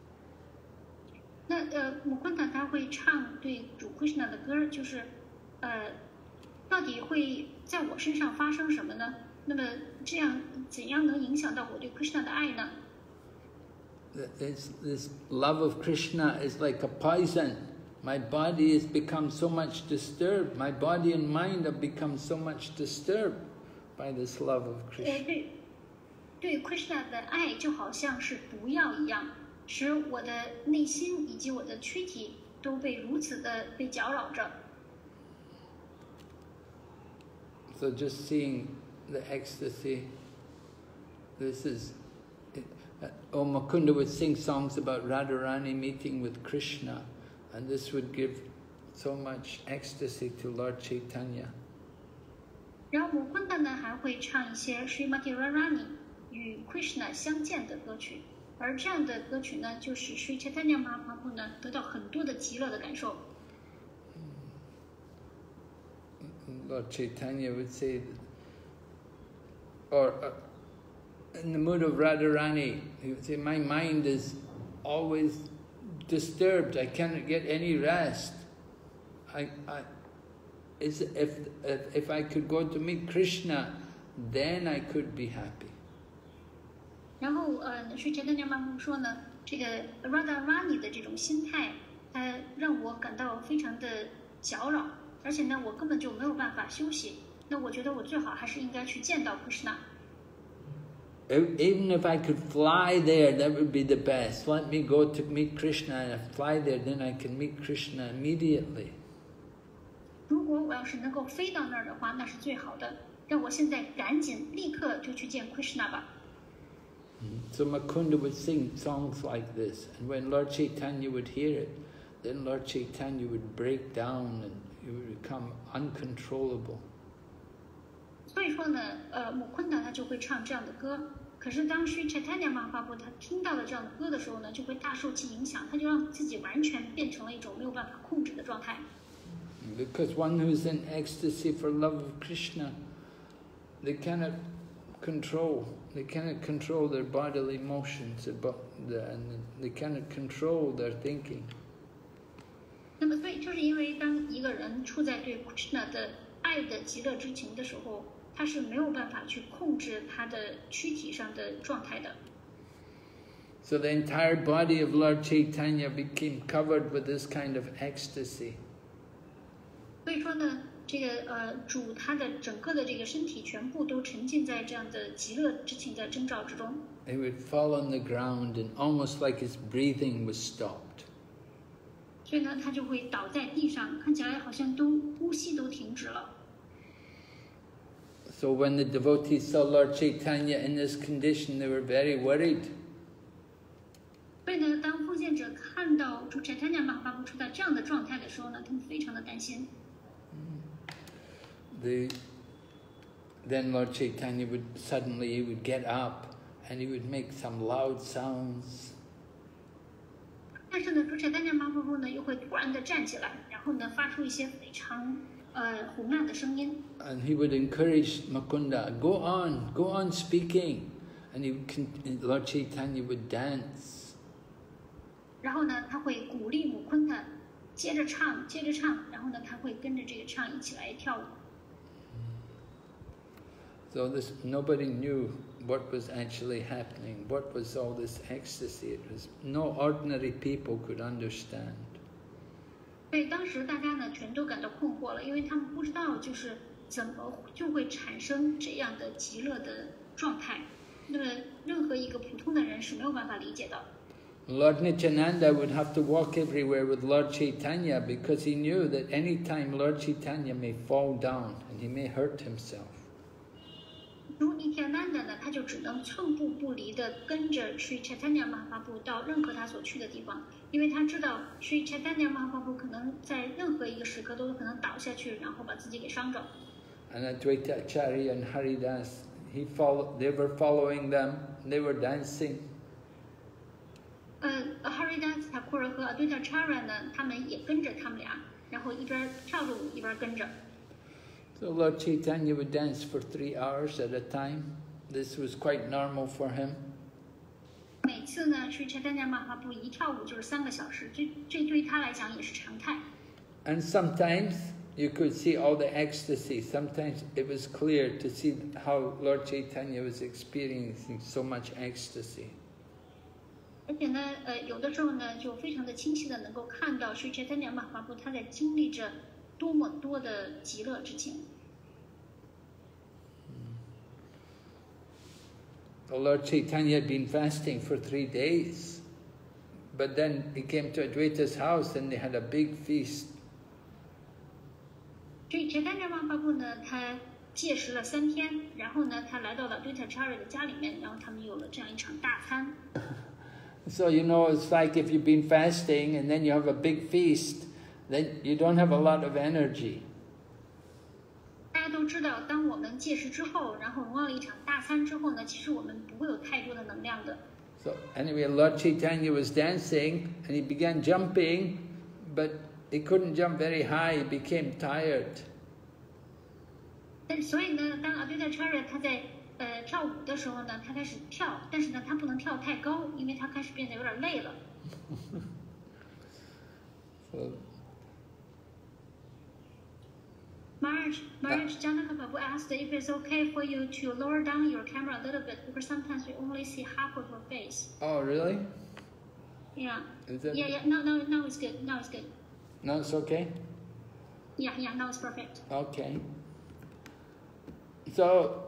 那姆昆塔他会唱对主 Krishna 的歌，就是到底会在我身上发生什么呢？那么这样怎样能影响到我对 Krishna 的爱呢？ This love of Krishna is like a poison. My body has become so much disturbed. My body and mind have become so much disturbed by this love of Krishna. 对 Krishna 的爱就好像是毒药一样，使我的内心以及我的躯体都被如此的被搅扰着。 So just seeing the ecstasy, this is... Mukunda would sing songs about Radharani meeting with Krishna, and this would give so much ecstasy to Lord Chaitanya. 然后姆昆达呢还会唱一些 Srimati Radharani 与 Krishna 相见的歌曲，而这样的歌曲呢，就使 Sri Chaitanya Mahaprabhu 呢得到很多的极乐的感受。 Lord Chaitanya would say, or in the mood of Radharani, he would say, my mind is always disturbed. I cannot get any rest. If I could go to meet Krishna, then I could be happy. 然后Sri Chaitanya Mahaprabhu 说呢，这个 Radharani 的这种心态，让我感到非常的搅扰，而且呢，我根本就没有办法休息。那我觉得我最好还是应该去见到 Krishna。 Even if I could fly there, that would be the best. Let me go to meet Krishna, and I fly there, then I can meet Krishna immediately. 如果我要是能够飞到那儿的话，那是最好的。让我现在赶紧立刻就去见 Krishna 吧。 So Mukunda would sing songs like this, and when Lord Chaitanya would hear it, then Lord Chaitanya would break down and he would become uncontrollable. 所以说呢，姆昆达他就会唱这样的歌， 可是当Sri Chaitanya Mahaprabhu他听到了这样的歌的时候呢，就会大受其影响，他就让自己完全变成了一种没有办法控制的状态。 Because one who's in ecstasy for love of Krishna, they cannot control their bodily motions, and they cannot control their thinking. 那么，所以就是因为当一个人处在对 Krishna 的爱的极乐之情的时候，他是没有办法去控制他的躯体上的状态的。 So the entire body of Lord Chaitanya became covered with this kind of ecstasy. 所以说呢，这个主他的整个的这个身体全部都沉浸在这样的极乐之情的征兆之中。 He would fall on the ground and almost like his breathing was stopped. 所以呢，他就会倒在地上，看起来好像都呼吸都停止了。 So when the devotees saw Lord Chaitanya in this condition, they were very worried. 所以呢，当奉献者看到主 Chaitanya Mahaprabhu处在这样的状态的时候呢，他们非常的担心。 Then Lord Chaitanya would suddenly get up and he would make some loud sounds. 但是呢，主 Chaitanya Mahaprabhu呢又会突然的站起来，然后呢发出一些非常洪亮的声音。 And he would encourage Mukunda, go on speaking. And Lord Chaitanya would dance. 然后呢，他会鼓励姆昆达接着唱，然后呢，他会跟着这个唱一起来跳舞。 So nobody knew what was actually happening, what was all this ecstasy. It was no ordinary people could understand. 所以当时大家呢全都感到困惑了，因为他们不知道就是怎么就会产生这样的极乐的状态，那么任何一个普通的人是没有办法理解的。 Lord Nityananda would have to walk everywhere with Lord Chaitanya because he knew that any time Lord Chaitanya may fall down and he may hurt himself. 如Nityananda呢，他就只能寸步不离的跟着Sri Chaitanya Mahaprabhu到任何他所去的地方，因为他知道Sri Chaitanya Mahaprabhu可能在任何一个时刻都有可能倒下去，然后把自己给伤着。 And Advaita Acharya and Haridas, they were following them, they were dancing. Haridas Thakur 和 Advaita Acharya 呢，他们也跟着他们俩，然后一边跳着舞一边跟着。 So Lord Chaitanya would dance for 3 hours at a time. This was quite normal for him. 每次呢，Sri Chaitanya Mahaprabhu一跳舞就是3个小时，这对于他来讲也是常态。 And sometimes you could see all the ecstasy. Sometimes it was clear to see how Lord Chaitanya was experiencing so much ecstasy. 而且呢，有的时候呢，就非常的清晰的能够看到Sri Chaitanya Mahaprabhu他在经历着多么多的极乐之情。 The Lord Chaitanya had been fasting for 3 days, but then he came to Advaita's house and they had a big feast. 所以 Chaitanya Mahaprabhu 呢，他戒食了3天，然后呢，他来到了 Advaita Acharya 的家里面，然后他们有了这样一场大餐。 So you know, it's like if you've been fasting and then you have a big feast, then you don't have a lot of energy. 大家都知道，当我们戒食之后，然后用了一场大餐之后呢，其实我们不会有太多的能量的。 So anyway, Lord Chaitanya was dancing and he began jumping, but he couldn't jump very high, he became tired. 所以呢，当 Advaita Acharya 他在跳舞的时候呢，他开始跳，但是呢，他不能跳太高，因为他开始变得有点累了。 So, Maharaj Janaka Babu asked if it's okay for you to lower down your camera a little bit because sometimes we only see half of your face. oh, really? Yeah. Is it? Yeah. Now it's good. Now it's good. No, it's okay? Yeah. Now it's perfect. Okay. So,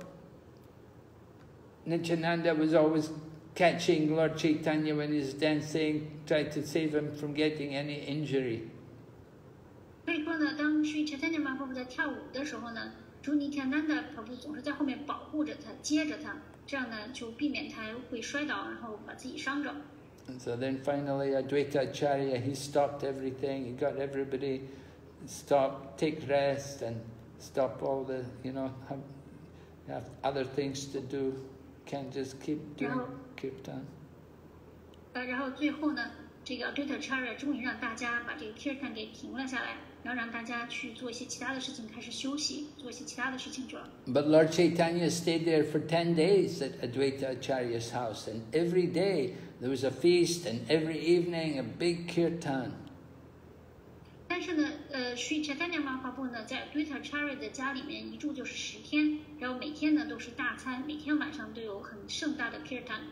Nityananda was always catching Lord Chaitanya when he's dancing, tried to save him from getting any injury. 所以说呢，当Sri Chaitanya Mahaprabhu 在跳舞的时候呢，主Nityananda Prabhu总是在后面保护着他，接着他，这样呢就避免他会摔倒，然后把自己伤着。 And so then finally Advaita Acharya, he stopped everything, he got everybody stop, take rest and stop all the, have other things to do. Can't just keep doing kirtan. 然后最后呢，这个 Advaita Acharya 终于让大家把这个 kirtan 给停了下来，然后让大家去做一些其他的事情，开始休息，做一些其他的事情去了。 But Lord Chaitanya stayed there for 10 days at Advaita Acharya's house, and every day there was a feast, and every evening a big kirtan. 但是呢，Sri Chaitanya Mahaprabhu 呢，在 Advaita Acharya 的家里面一住就是10天，然后每天呢都是大餐，每天晚上都有很盛大的 kirtan。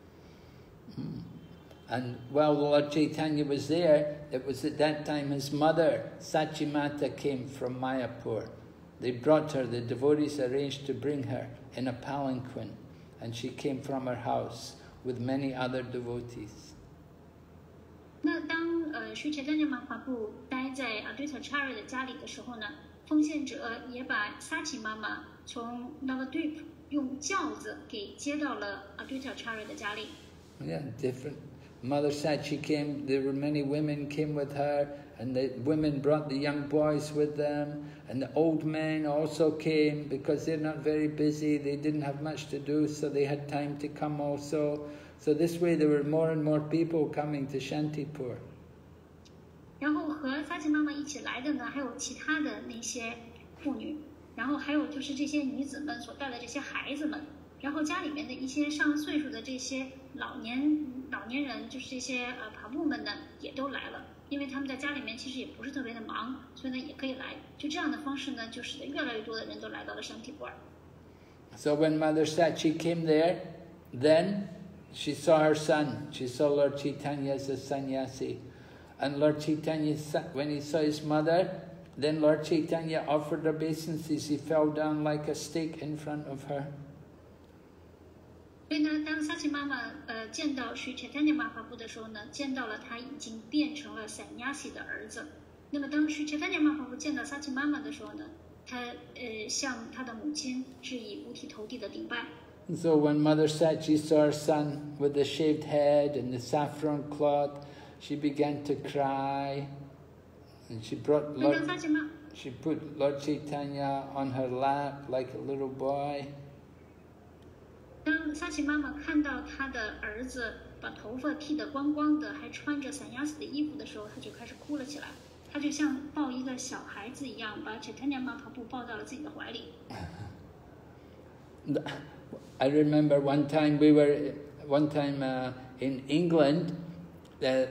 And while Lord Chaitanya was there, it was at that time his mother, Sachimata, came from Mayapur. They brought her, the devotees arranged to bring her in a palanquin, and she came from her house with many other devotees. 那当Sri Chaitanya Mahaprabhu 待在 Advaita Acharya 的家里的时候呢，奉献者也把 Sachi 妈妈从 Navadvip 用轿子给接到了 Advaita Acharya 的家里。 Yeah, different. Mother Sachi came, there were many women came with her, and the women brought the young boys with them, and the old men also came because they're not very busy, they didn't have much to do, so they had time to come also. So this way there were more and more people coming to Shantipur. 然后和 Sachi 妈妈一起来的呢，还有其他的那些妇女，然后还有就是这些女子们所带的这些孩子们，然后家里面的一些上了岁数的这些老年人，就是这些跑步们呢，也都来了，因为他们在家里面其实也不是特别的忙，所以呢也可以来。就这样的方式呢，就使得越来越多的人都来到了山体馆。 So when Mother Sachi came there, then she saw her son. She saw Lord Chaitanya as a sannyasi. And Lord Chaitanya, when he saw his mother, then Lord Chaitanya offered obeisances. He fell down like a stake in front of her. 所以呢，当 Sachi 妈妈见到 Sri Chaitanya Mahaprabhu 的时候呢，见到了他已经变成了 sannyasi 的儿子。那么当 Sri Chaitanya Mahaprabhu 见到 Sachi 妈妈的时候呢，他向他的母亲致以五体投地的顶拜。 So when Mother Sachi saw her son with the shaved head and the saffron cloth, she began to cry, and she put Lord Chaitanya on her lap like a little boy. 当 Sachi 妈妈看到她的儿子把头发剃得光光的，还穿着 sannyasi 的衣服的时候，她就开始哭了起来。她就像抱一个小孩子一样，把 Chaitanya Mahaprabhu 抱到了自己的怀里。 I remember one time in England, the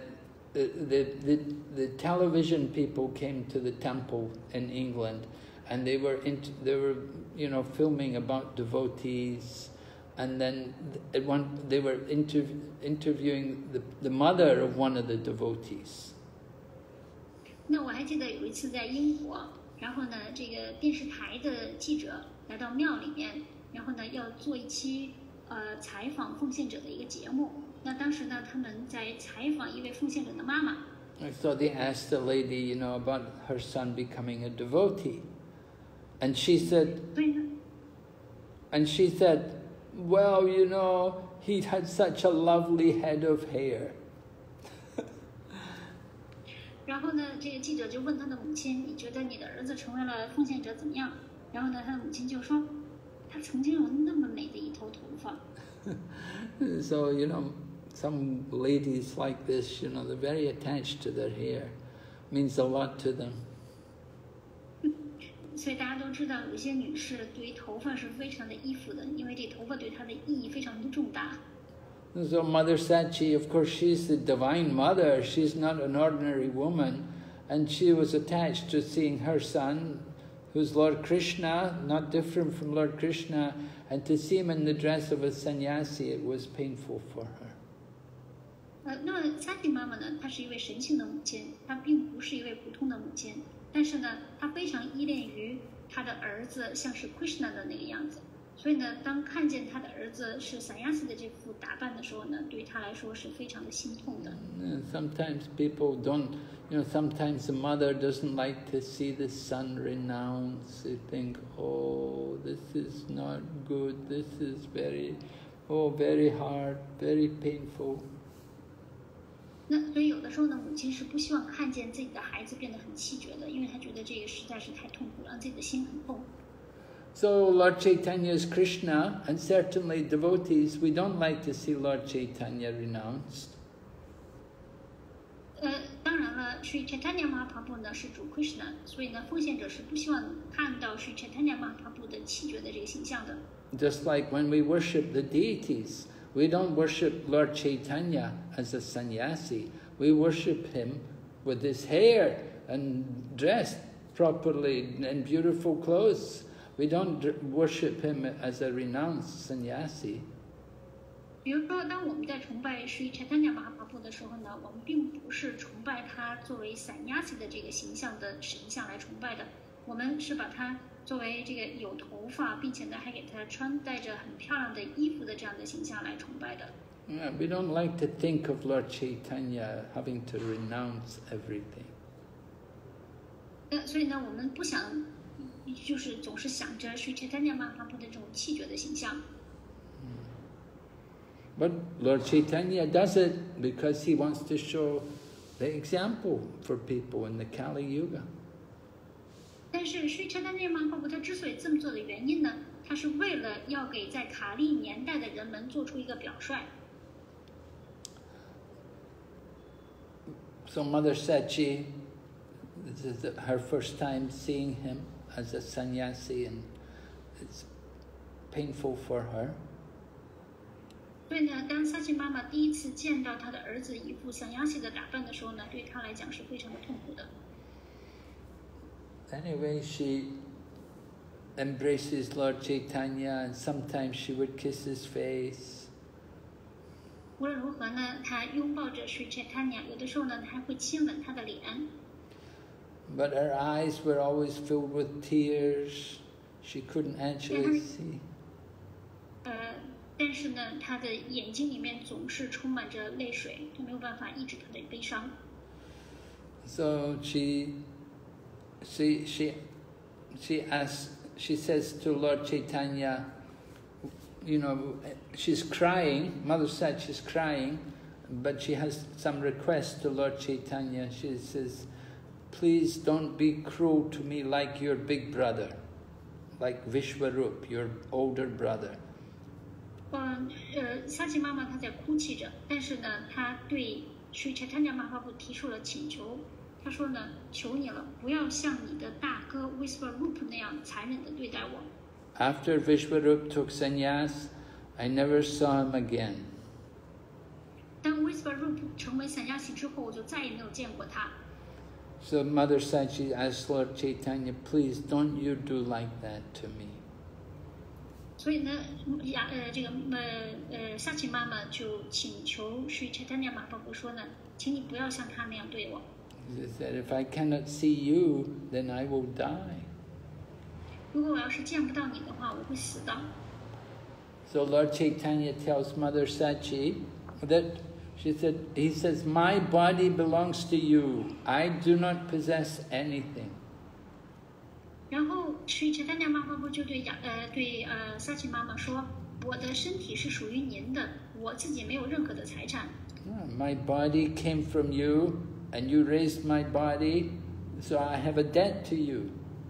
television people came to the temple in England, and they were filming about devotees, and then they were interviewing the mother of one of the devotees. 那我还记得有一次在英国，然后呢，这个电视台的记者来到庙里面，然后呢要做一期采访奉献者的一个节目。那当时呢，他们在采访一位奉献者的妈妈。 So they asked the lady, about her son becoming a devotee, and she said, well, he had such a lovely head of hair. 然后呢，这个记者就问他的母亲：“你觉得你的儿子成为了奉献者怎么样？”然后呢，他的母亲就说：“他曾经有那么美的一头头发。” So, some ladies like this, they're very attached to their hair. Means a lot to them. 所以大家都知道，有些女士对于头发是非常的依附的，因为这头发对她的意义非常的重大。 So Mother Sachi, of course, she's the divine mother. She's not an ordinary woman, and she was attached to seeing her son, who's Lord Krishna, not different from Lord Krishna, and to see him in the dress of a sannyasi, it was painful for her. 那 Sachi 妈妈呢？她是一位神性的母亲，她并不是一位普通的母亲，但是呢，她非常依恋于她的儿子像是 Krishna 的那个样子。所以呢，当看见他的儿子是 sannyasi 的这副打扮的时候呢，对于他来说是非常的心痛的。 Sometimes people don't, sometimes the mother doesn't like to see the son renounced. They think, oh, this is not good. This is very hard, very painful. 那所以有的时候呢，母亲是不希望看见自己的孩子变得很气绝的，因为她觉得这个实在是太痛苦了，让自己的心很痛。 So Lord Chaitanya is Krishna, and certainly devotees, we don't like to see Lord Chaitanya renounced. 当然了，Sri Chaitanya Mahaprabhu 呢是主 Krishna， 所以呢，奉献者是不希望看到 Sri Chaitanya Mahaprabhu 的弃绝的这个形象的。 Just like when we worship the deities, we don't worship Lord Chaitanya as a sannyasi. We worship him with his hair and dressed properly in beautiful clothes. We don't worship him as a renounced sannyasi. 比如说，当我们在崇拜 Sri Chaitanya Mahaprabhu 的时候呢，我们并不是崇拜他作为 sannyasi 的这个形象的神像来崇拜的，我们是把他作为这个有头发，并且呢还给他穿戴着很漂亮的衣服的这样的形象来崇拜的。 Yeah, we don't like to think of Lord Chaitanya having to renounce everything. 所以呢，我们不想，就是总是想着 Sri Chaitanya Mahaprabhu 的这种气绝的形象。 But Lord Chaitanya does it because he wants to show the example for people in the Kali Yuga. 但是 Sri Chaitanya Mahaprabhu 他之所以这么做的原因呢，他是为了要给在卡利年代的人们做出一个表率。 So Mother Sachi, this is her first time seeing him as a sannyasi, and it's painful for her. 所以呢，当萨琪妈妈第一次见到她的儿子一副sannyasi的打扮的时候呢，对她来讲是非常的痛苦的。 Anyway, she embraces Lord Chaitanya, and sometimes she would kiss his face. 无论如何呢，她拥抱着 Sri Chaitanya， 有的时候呢，她还会亲吻他的脸。 But her eyes were always filled with tears. She couldn't actually see. 但是呢，她的眼睛里面总是充满着泪水，她没有办法抑制她的悲伤。 So she says to Lord Chaitanya, you know, she's crying, Mother said she's crying, but she has some request to Lord Chaitanya. She says, please don't be cruel to me like your big brother, like Vishwarup, your older brother. 萨琪妈妈她在哭泣着，但是呢，她对 Sri Chaitanya Mahaprabhu 提出了请求。她说呢，求你了，不要像你的大哥 Vishwarup 那样残忍地对待我。 After Vishwarup took sannyas, I never saw him again. 当 Vishwarup 成为 sannyasi 之后，我就再也没有见过他。 So Mother Sachi asked Lord Chaitanya, please don't you do like that to me. 所以呢，萨琪妈妈就请求 Sri Chaitanya Mahaprabhu 说呢，请你不要像他那样对我。 She said, if I cannot see you, then I will die. 如果我要是见不到你的话，我会死的。 So Lord Chaitanya tells Mother Sachi that he says, my body belongs to you. I do not possess anything. 然后 Sri Chaitanya Mahaprabhu 就对萨琪妈妈说，我的身体是属于您的，我自己没有任何的财产。 My body came from you, and you raised my body, so I have a debt to you.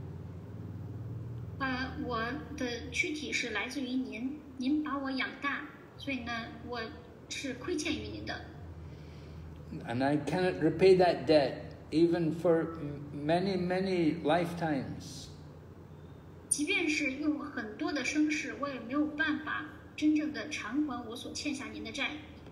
我的躯体是来自于您，您把我养大，所以呢，我是亏欠于您的。 And I cannot repay that debt, even for many, many lifetimes. 即便是用很多的生世，我也没有办法真正的偿还我所欠下您的债。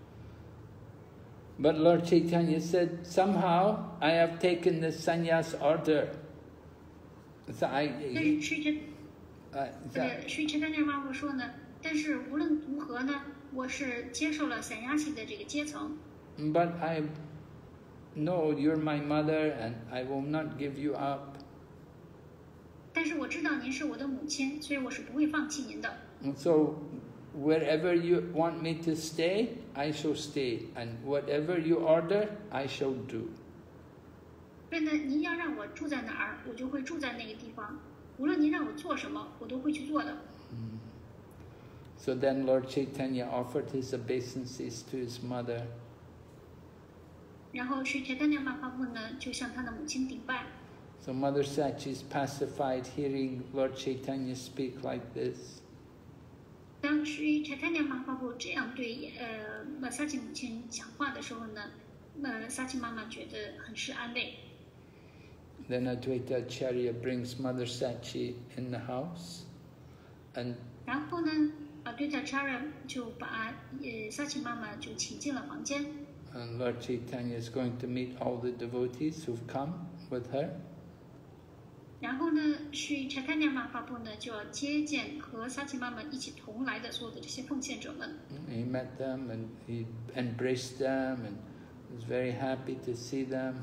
But Lord Chaitanya said, somehow I have taken the sannyas order. So 但是Sri Chaitanya Mahaprabhu 说呢，但是无论如何呢，我是接受了sannyasi的这个阶层。 But I know you're my mother, and I will not give you up. 但是我知道您是我的母亲，所以我是不会放弃您的。 And so wherever you want me to stay, I shall stay, and whatever you order, I shall do. 所以呢，您要让我住在哪儿，我就会住在那个地方。无论您让我做什么，我都会去做的。 So then Lord Chaitanya offered his obeisances to his mother. 然后Sri Chaitanya Mahaprabhu呢，就向他的母亲顶拜。 So Mother Sachi is pacified hearing Lord Chaitanya speak like this. 当Sri Chaitanya Mahaprabhu 这样对萨琪母亲讲话的时候呢，萨琪妈妈觉得很是安慰。 Then Advaita Acharya brings Mother Sachi in the house, and 然后呢，Advaita Acharya 就把萨琪妈妈就请进了房间。 And Lord Chaitanya is going to meet all the devotees who've come with her. 然后呢，Sri Chaitanya Mahaprabhu 呢就要接见和萨琪妈妈一起同来的所有的这些奉献者们。 He met them and he embraced them and was very happy to see them.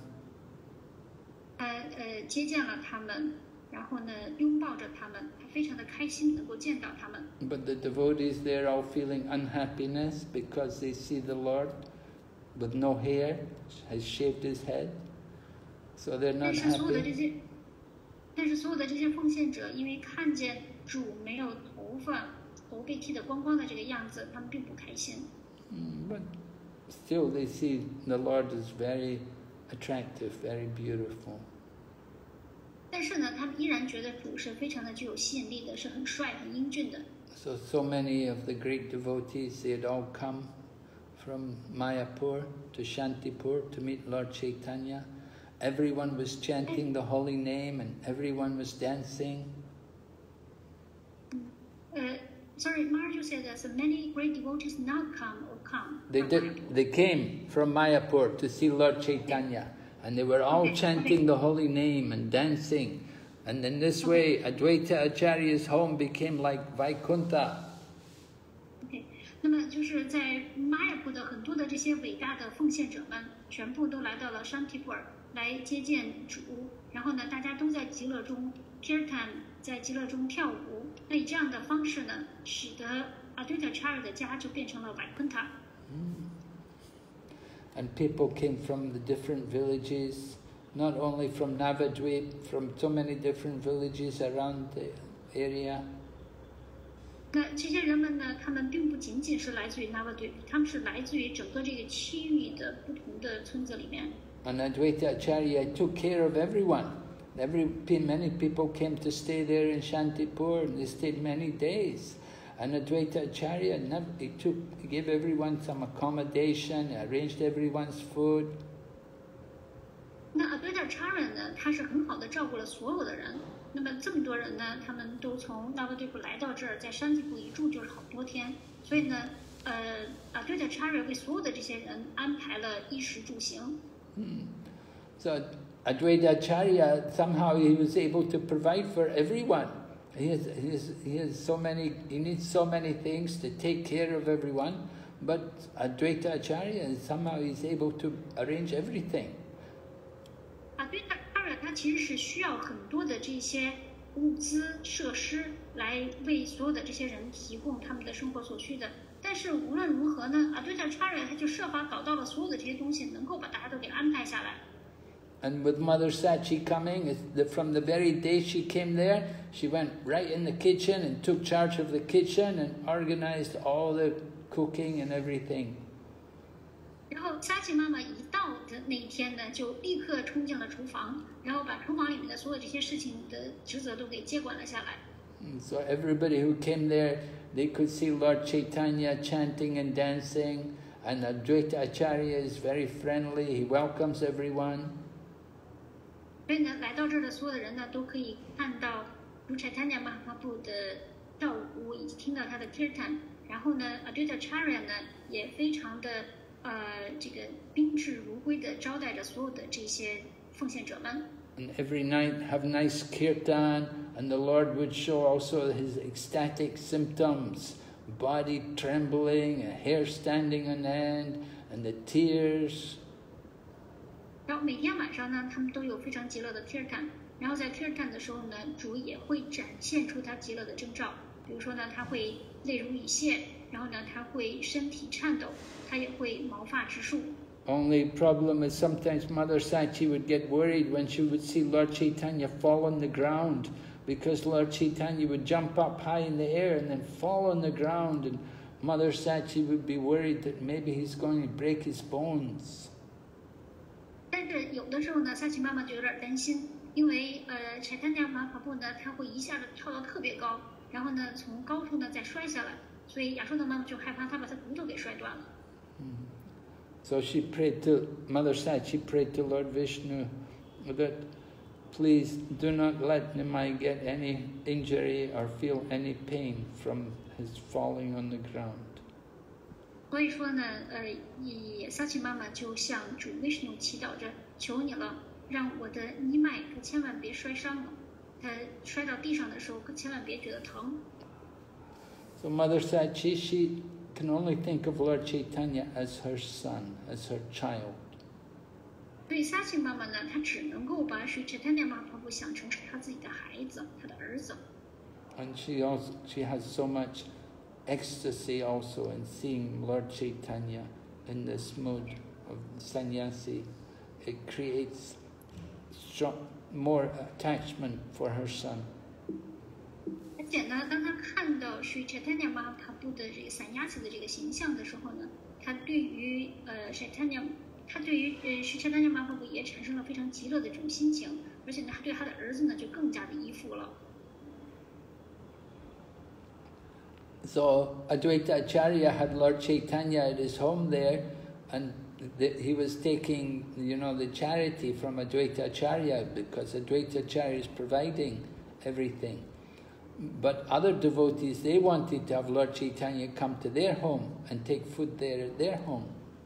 接见了他们，然后呢拥抱着他们，他非常的开心能够见到他们。 But the devotees there all feeling unhappiness because they see the Lord with no hair, has shaved his head, so they're not happy. 但是所有的这些奉献者，因为看见主没有头发，头被剃得光光的这个样子，他们并不开心。 But still they see the Lord is very attractive, very beautiful. 但是呢，他们依然觉得主是非常的具有吸引力的，是很帅、很英俊的。 So many of the great devotees, they had all come from Mayapur to Shantipur to meet Lord Chaitanya. Everyone was chanting the holy name and everyone was dancing. Sorry, Marjo said that so many great devotees not come or come. They came from Mayapur to see Lord Chaitanya, and they were all chanting the holy name and dancing. And in this way, Advaita Acharya's home became like Vaikuntha. 那么就是在玛雅普的很多的这些伟大的奉献者们，全部都来到了山提普尔来接见主，然后呢，大家都在极乐中 kirtan 在极乐中跳舞。那以这样的方式呢，使得Advaita Acharya的家就变成了Vaikuntha。 And people came from the different villages, not only from Navadvip, from so many different villages around the area. 那这些人们呢，他们并不仅仅是来自于 Navadvip， 他们是来自于整个这个区域的不同的村子里面。 And Advaita Acharya took care of everyone. Many people came to stay there in Shantipur, and they stayed many days. And Advaita Acharya, he gave everyone some accommodation, arranged everyone's food. 那 Advaita Acharya 呢，他是很好的照顾了所有的人。那么这么多人呢，他们都从 Navadvip 来到这儿，在山地部一住就是好多天。所以呢，Advaita Acharya 为所有的这些人安排了衣食住行。 So Advaita Acharya, somehow he was able to provide for everyone. He needs so many things to take care of everyone, but Advaita Acharya, somehow he's able to arrange everything. Advaita Acharya 他其实是需要很多的这些物资设施来为所有的这些人提供他们的生活所需的。但是无论如何呢，Advaita Acharya 他就设法搞到了所有的这些东西，能够把大家都给安排下来。 And with Mother Sachi coming, from the very day she came there, she went right in the kitchen and took charge of the kitchen and organized all the cooking and everything. 然后萨琪妈妈一到的那一天呢，就立刻冲进了厨房，然后把厨房里面的所有这些事情的职责都给接管了下来。 So everybody who came there, they could see Lord Chaitanya chanting and dancing, and Advaita Acharya is very friendly, he welcomes everyone. 所以呢，来到这儿的所有的人呢，都可以看到如 Chaitanya Mahaprabhu 的跳舞，以及听到他的 kirtan。然后呢 ，Advaita Acharya 呢，也非常的这个宾至如归的招待着所有的这些奉献者们。 And every night have nice kirtan, and the Lord would show also his ecstatic symptoms, body trembling, hair standing on end, and the tears. 然后每天晚上呢，他们都有非常极乐的 kirtan。然后在 kirtan 的时候呢，主也会展现出他极乐的征兆。比如说呢，他会泪如雨下，然后呢，他会身体颤抖，他也会毛发直竖。 Only problem is sometimes Mother Sachi would get worried when she would see Lord Chaitanya fall on the ground, because Lord Chaitanya would jump up high in the air and then fall on the ground, and Mother Sachi would be worried that maybe he's going to break his bones. 但是有的时候呢，萨琪妈妈就有点担心， 因为Chaitanya Mahaprabhu 呢，他会一下子跳到特别高，然后呢从高处呢再摔下来，所以亚说达妈妈就害怕他把他骨头给摔断了。 So she prayed to, Mother said, she prayed to Lord Vishnu that please do not let Nimai get any injury or feel any pain from his falling on the ground. 所以说呢，萨琪妈妈就向主 Vishnu 祈祷着，求你了，让我的尼麦可千万别摔伤了，他摔到地上的时候可千万别觉得疼。 So Mother said she can only think of Lord Chaitanya as her son, as her child. 所以萨琪妈妈呢，她只能够把Sri Chaitanya Mahaprabhu想成是她自己的孩子，她的儿子。 And she has so much ecstasy also in seeing Lord Chaitanya in this mood of sannyasi. It creates more attachment for her son. 而且呢，当她看到Sri Chaitanya Mahaprabhu 的这个sannyasi的这个形象的时候呢，她对于Sri Chaitanya Mahaprabhu 也产生了非常极乐的这种心情，而且呢，她对她的儿子呢就更加的依附了。 So Advaita Acharya had Lord Chaitanya at his home there, and he was taking, the charity from Advaita Acharya because Advaita Acharya is providing everything. But other devotees, they wanted to have Lord Chaitanya come to their home and take food there at their home.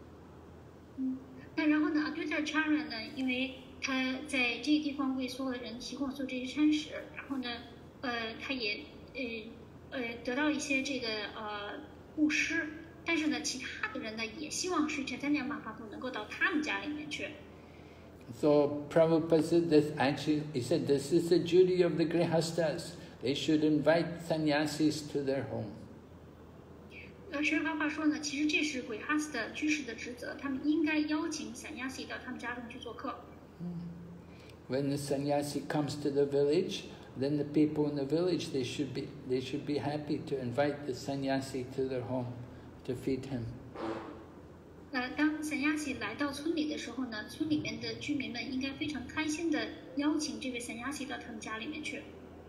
那然后呢，Advaita Acharya呢，因为他在这个地方为所有的人提供所有这些餐食，然后呢，他也得到一些这个布施，但是呢，其他的人呢也希望Sri Chaitanya Mahaprabhu能够到他们家里面去。 So Prabhupada said this. Actually, he said this is the duty of the grihastas. They should invite sannyasis to their home. 释迦爸说呢，其实这是鬼哈斯的居士的职责，他们应该邀请sannyasi到他们家中去做客。 When the sannyasi comes to the village, then the people in the village they should be happy to invite the sannyasi to their home to feed him. 当sannyasi来到村里的时候呢，村里面的居民们应该非常开心的邀请这位sannyasi到他们家里面去。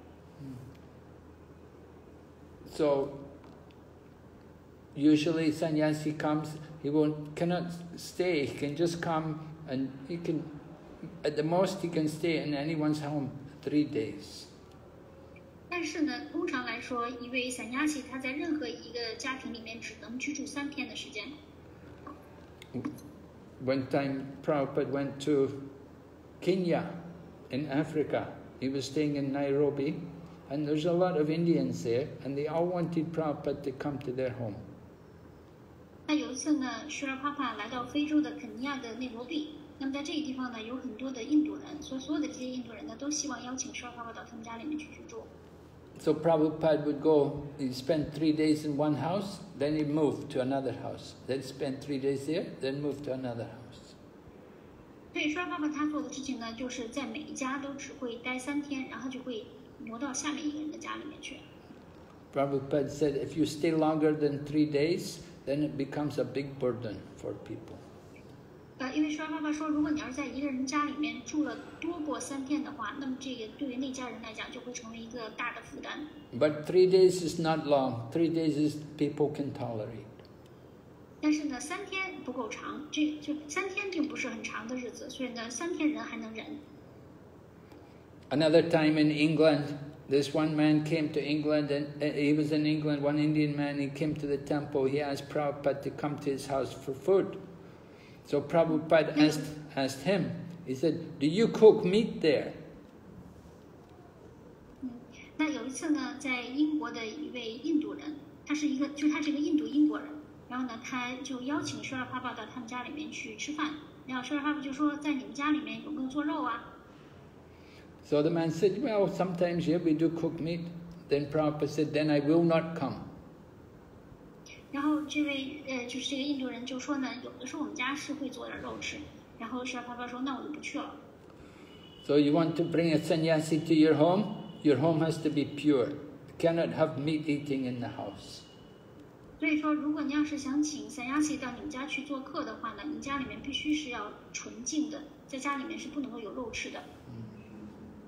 So usually sannyasi comes, cannot stay. He can just come and at the most he can stay in anyone's home 3 days. 但是呢，通常来说，一位sannyasi他在任何一个家庭里面只能居住3天的时间。 One time Prabhupada went to Kenya in Africa. He was staying in Nairobi, and there's a lot of Indians there, and they all wanted Prabhupada to come to their home. 那有一次呢，施拉帕帕来到非洲的肯尼亚的内罗毕，那么在这个地方呢，有很多的印度人，所有的这些印度人呢，都希望邀请施拉帕帕到他们家里面去居住。 So Prabhupada would go, he'd spend 3 days in one house, then he'd move to another house. Then spend 3 days there, then move to another house. 所以施拉帕帕他做的事情呢，就是在每一家都只会待3天，然后就会挪到下面一个人的家里面去。 Prabhupada said, if you stay longer than 3 days, then it becomes a big burden for people. 因为施拉帕帕说，如果你要是在一个人家里面住了多过3天的话，那么这个对于那家人来讲就会成为一个大的负担。 But 3 days is not long. 3 days is people can tolerate. 但是呢，3天不够长，就3天并不是很长的日子，所以呢，3天人还能忍。 Another time in England, this one man came to England, and he was in England, one Indian man, he came to the temple, he asked Prabhupada to come to his house for food. So Prabhupada asked him, he said, do you cook meat there? 那有一次呢，在英国的一位印度人，他是这个英国人，然后呢，他就邀请施拉帕帕到他们家里面去吃饭，然后施拉帕帕就说，在你们家里面有没有做肉啊？ So the man said, well, sometimes, yeah, we do cook meat. Then Prabhupada said, then I will not come. 然后这位就是这个印度人就说呢，有的时候我们家是会做点肉吃。然后施拉帕帕说，那我就不去了。 So you want to bring a sannyasi to your home has to be pure. You cannot have meat eating in the house. 所以说，如果你要是想请sannyasi到你们家去做客的话呢，你家里面必须是要纯净的，在家里面是不能够有肉吃的。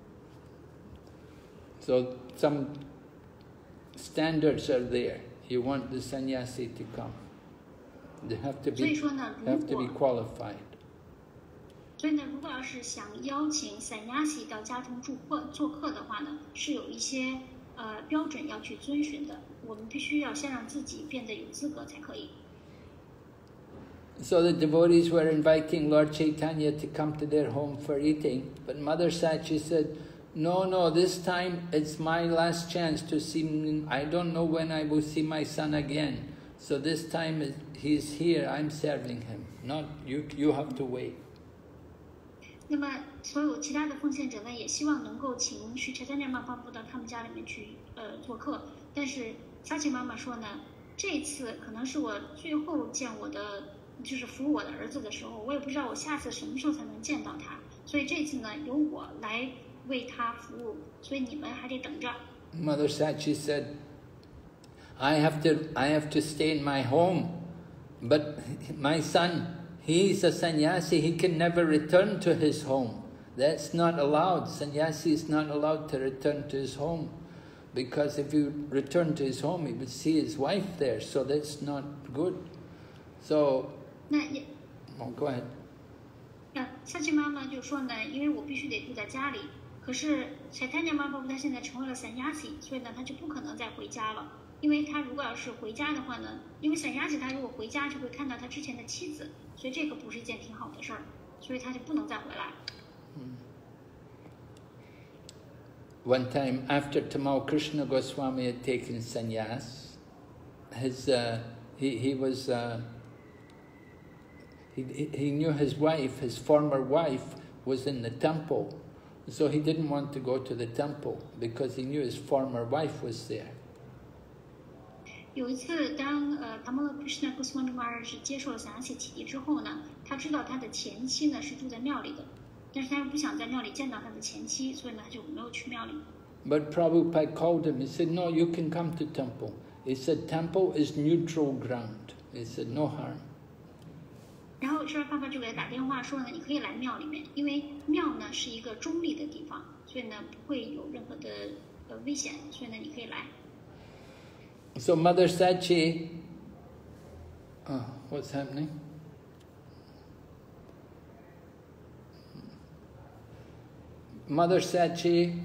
So some standards are there. You want the sannyasi to come. They have to 所以 be 说呢， have to be qualified. 所以呢，如果要是想邀请散亚西到家中做客的话呢，是有一些标准要去遵循的。我们必须要先让自己变得有资格才可以。 So the devotees were inviting Lord Chaitanya to come to their home for eating, but Mother Sachi said, no, this time it's my last chance to see him. I don't know when I will see my son again. So this time he's here, I'm serving him. Not you, you have to wait. 那么，所有其他的奉献者呢，也希望能够请Sri Chaitanya Mahaprabhu到他们家里面去做客。但是萨琪妈妈说呢，这次可能是我最后见我的，就是服务我的儿子的时候，我也不知道我下次什么时候才能见到他。所以这次呢，由我来为他服务，所以你们还得等着。 Mother Sachi said, I have to stay in my home, but my son, he's a sannyasi, he can never return to his home. That's not allowed. Sannyasi is not allowed to return to his home, because if he return to his home, he would see his wife there, so that's not good. So, go ahead. 萨琪妈妈就说呢，因为我必须得住在家里，可是Chaitanya Mahaprabhu他现在成为了散亚西，所以呢，他就不可能再回家了。因为他如果要是回家的话呢，因为散亚西他如果回家就会看到他之前的妻子，所以这个不是一件挺好的事儿，所以他就不能再回来。 One time after Tamal Krishna Goswami had taken sannyas, he knew his wife, his former wife, was in the temple, so he didn't want to go to the temple because he knew his former wife was there. 有一次，当Tamal Krishna Goswami Maharaj 接受了散亚西启迪之后呢，他知道他的前妻呢是住在庙里的，但是他又不想在庙里见到他的前妻，所以呢他就没有去庙里。 But Prabhupada called him. He said, "No, you can come to temple." He said, "Temple is neutral ground." He said, "No harm." 然后释迦爸爸就给他打电话说呢，你可以来庙里面，因为庙呢是一个中立的地方，所以呢不会有任何的危险，所以呢你可以来。 So Mother Sachi, what's happening? Mother Sachi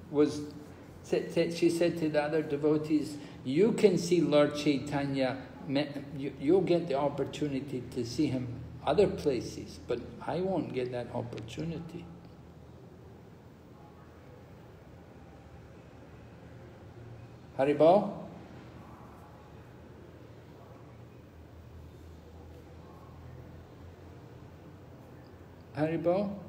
she said to the other devotees, you can see Lord Chaitanya, you'll get the opportunity to see him other places, but I won't get that opportunity. Haribol? Haribol?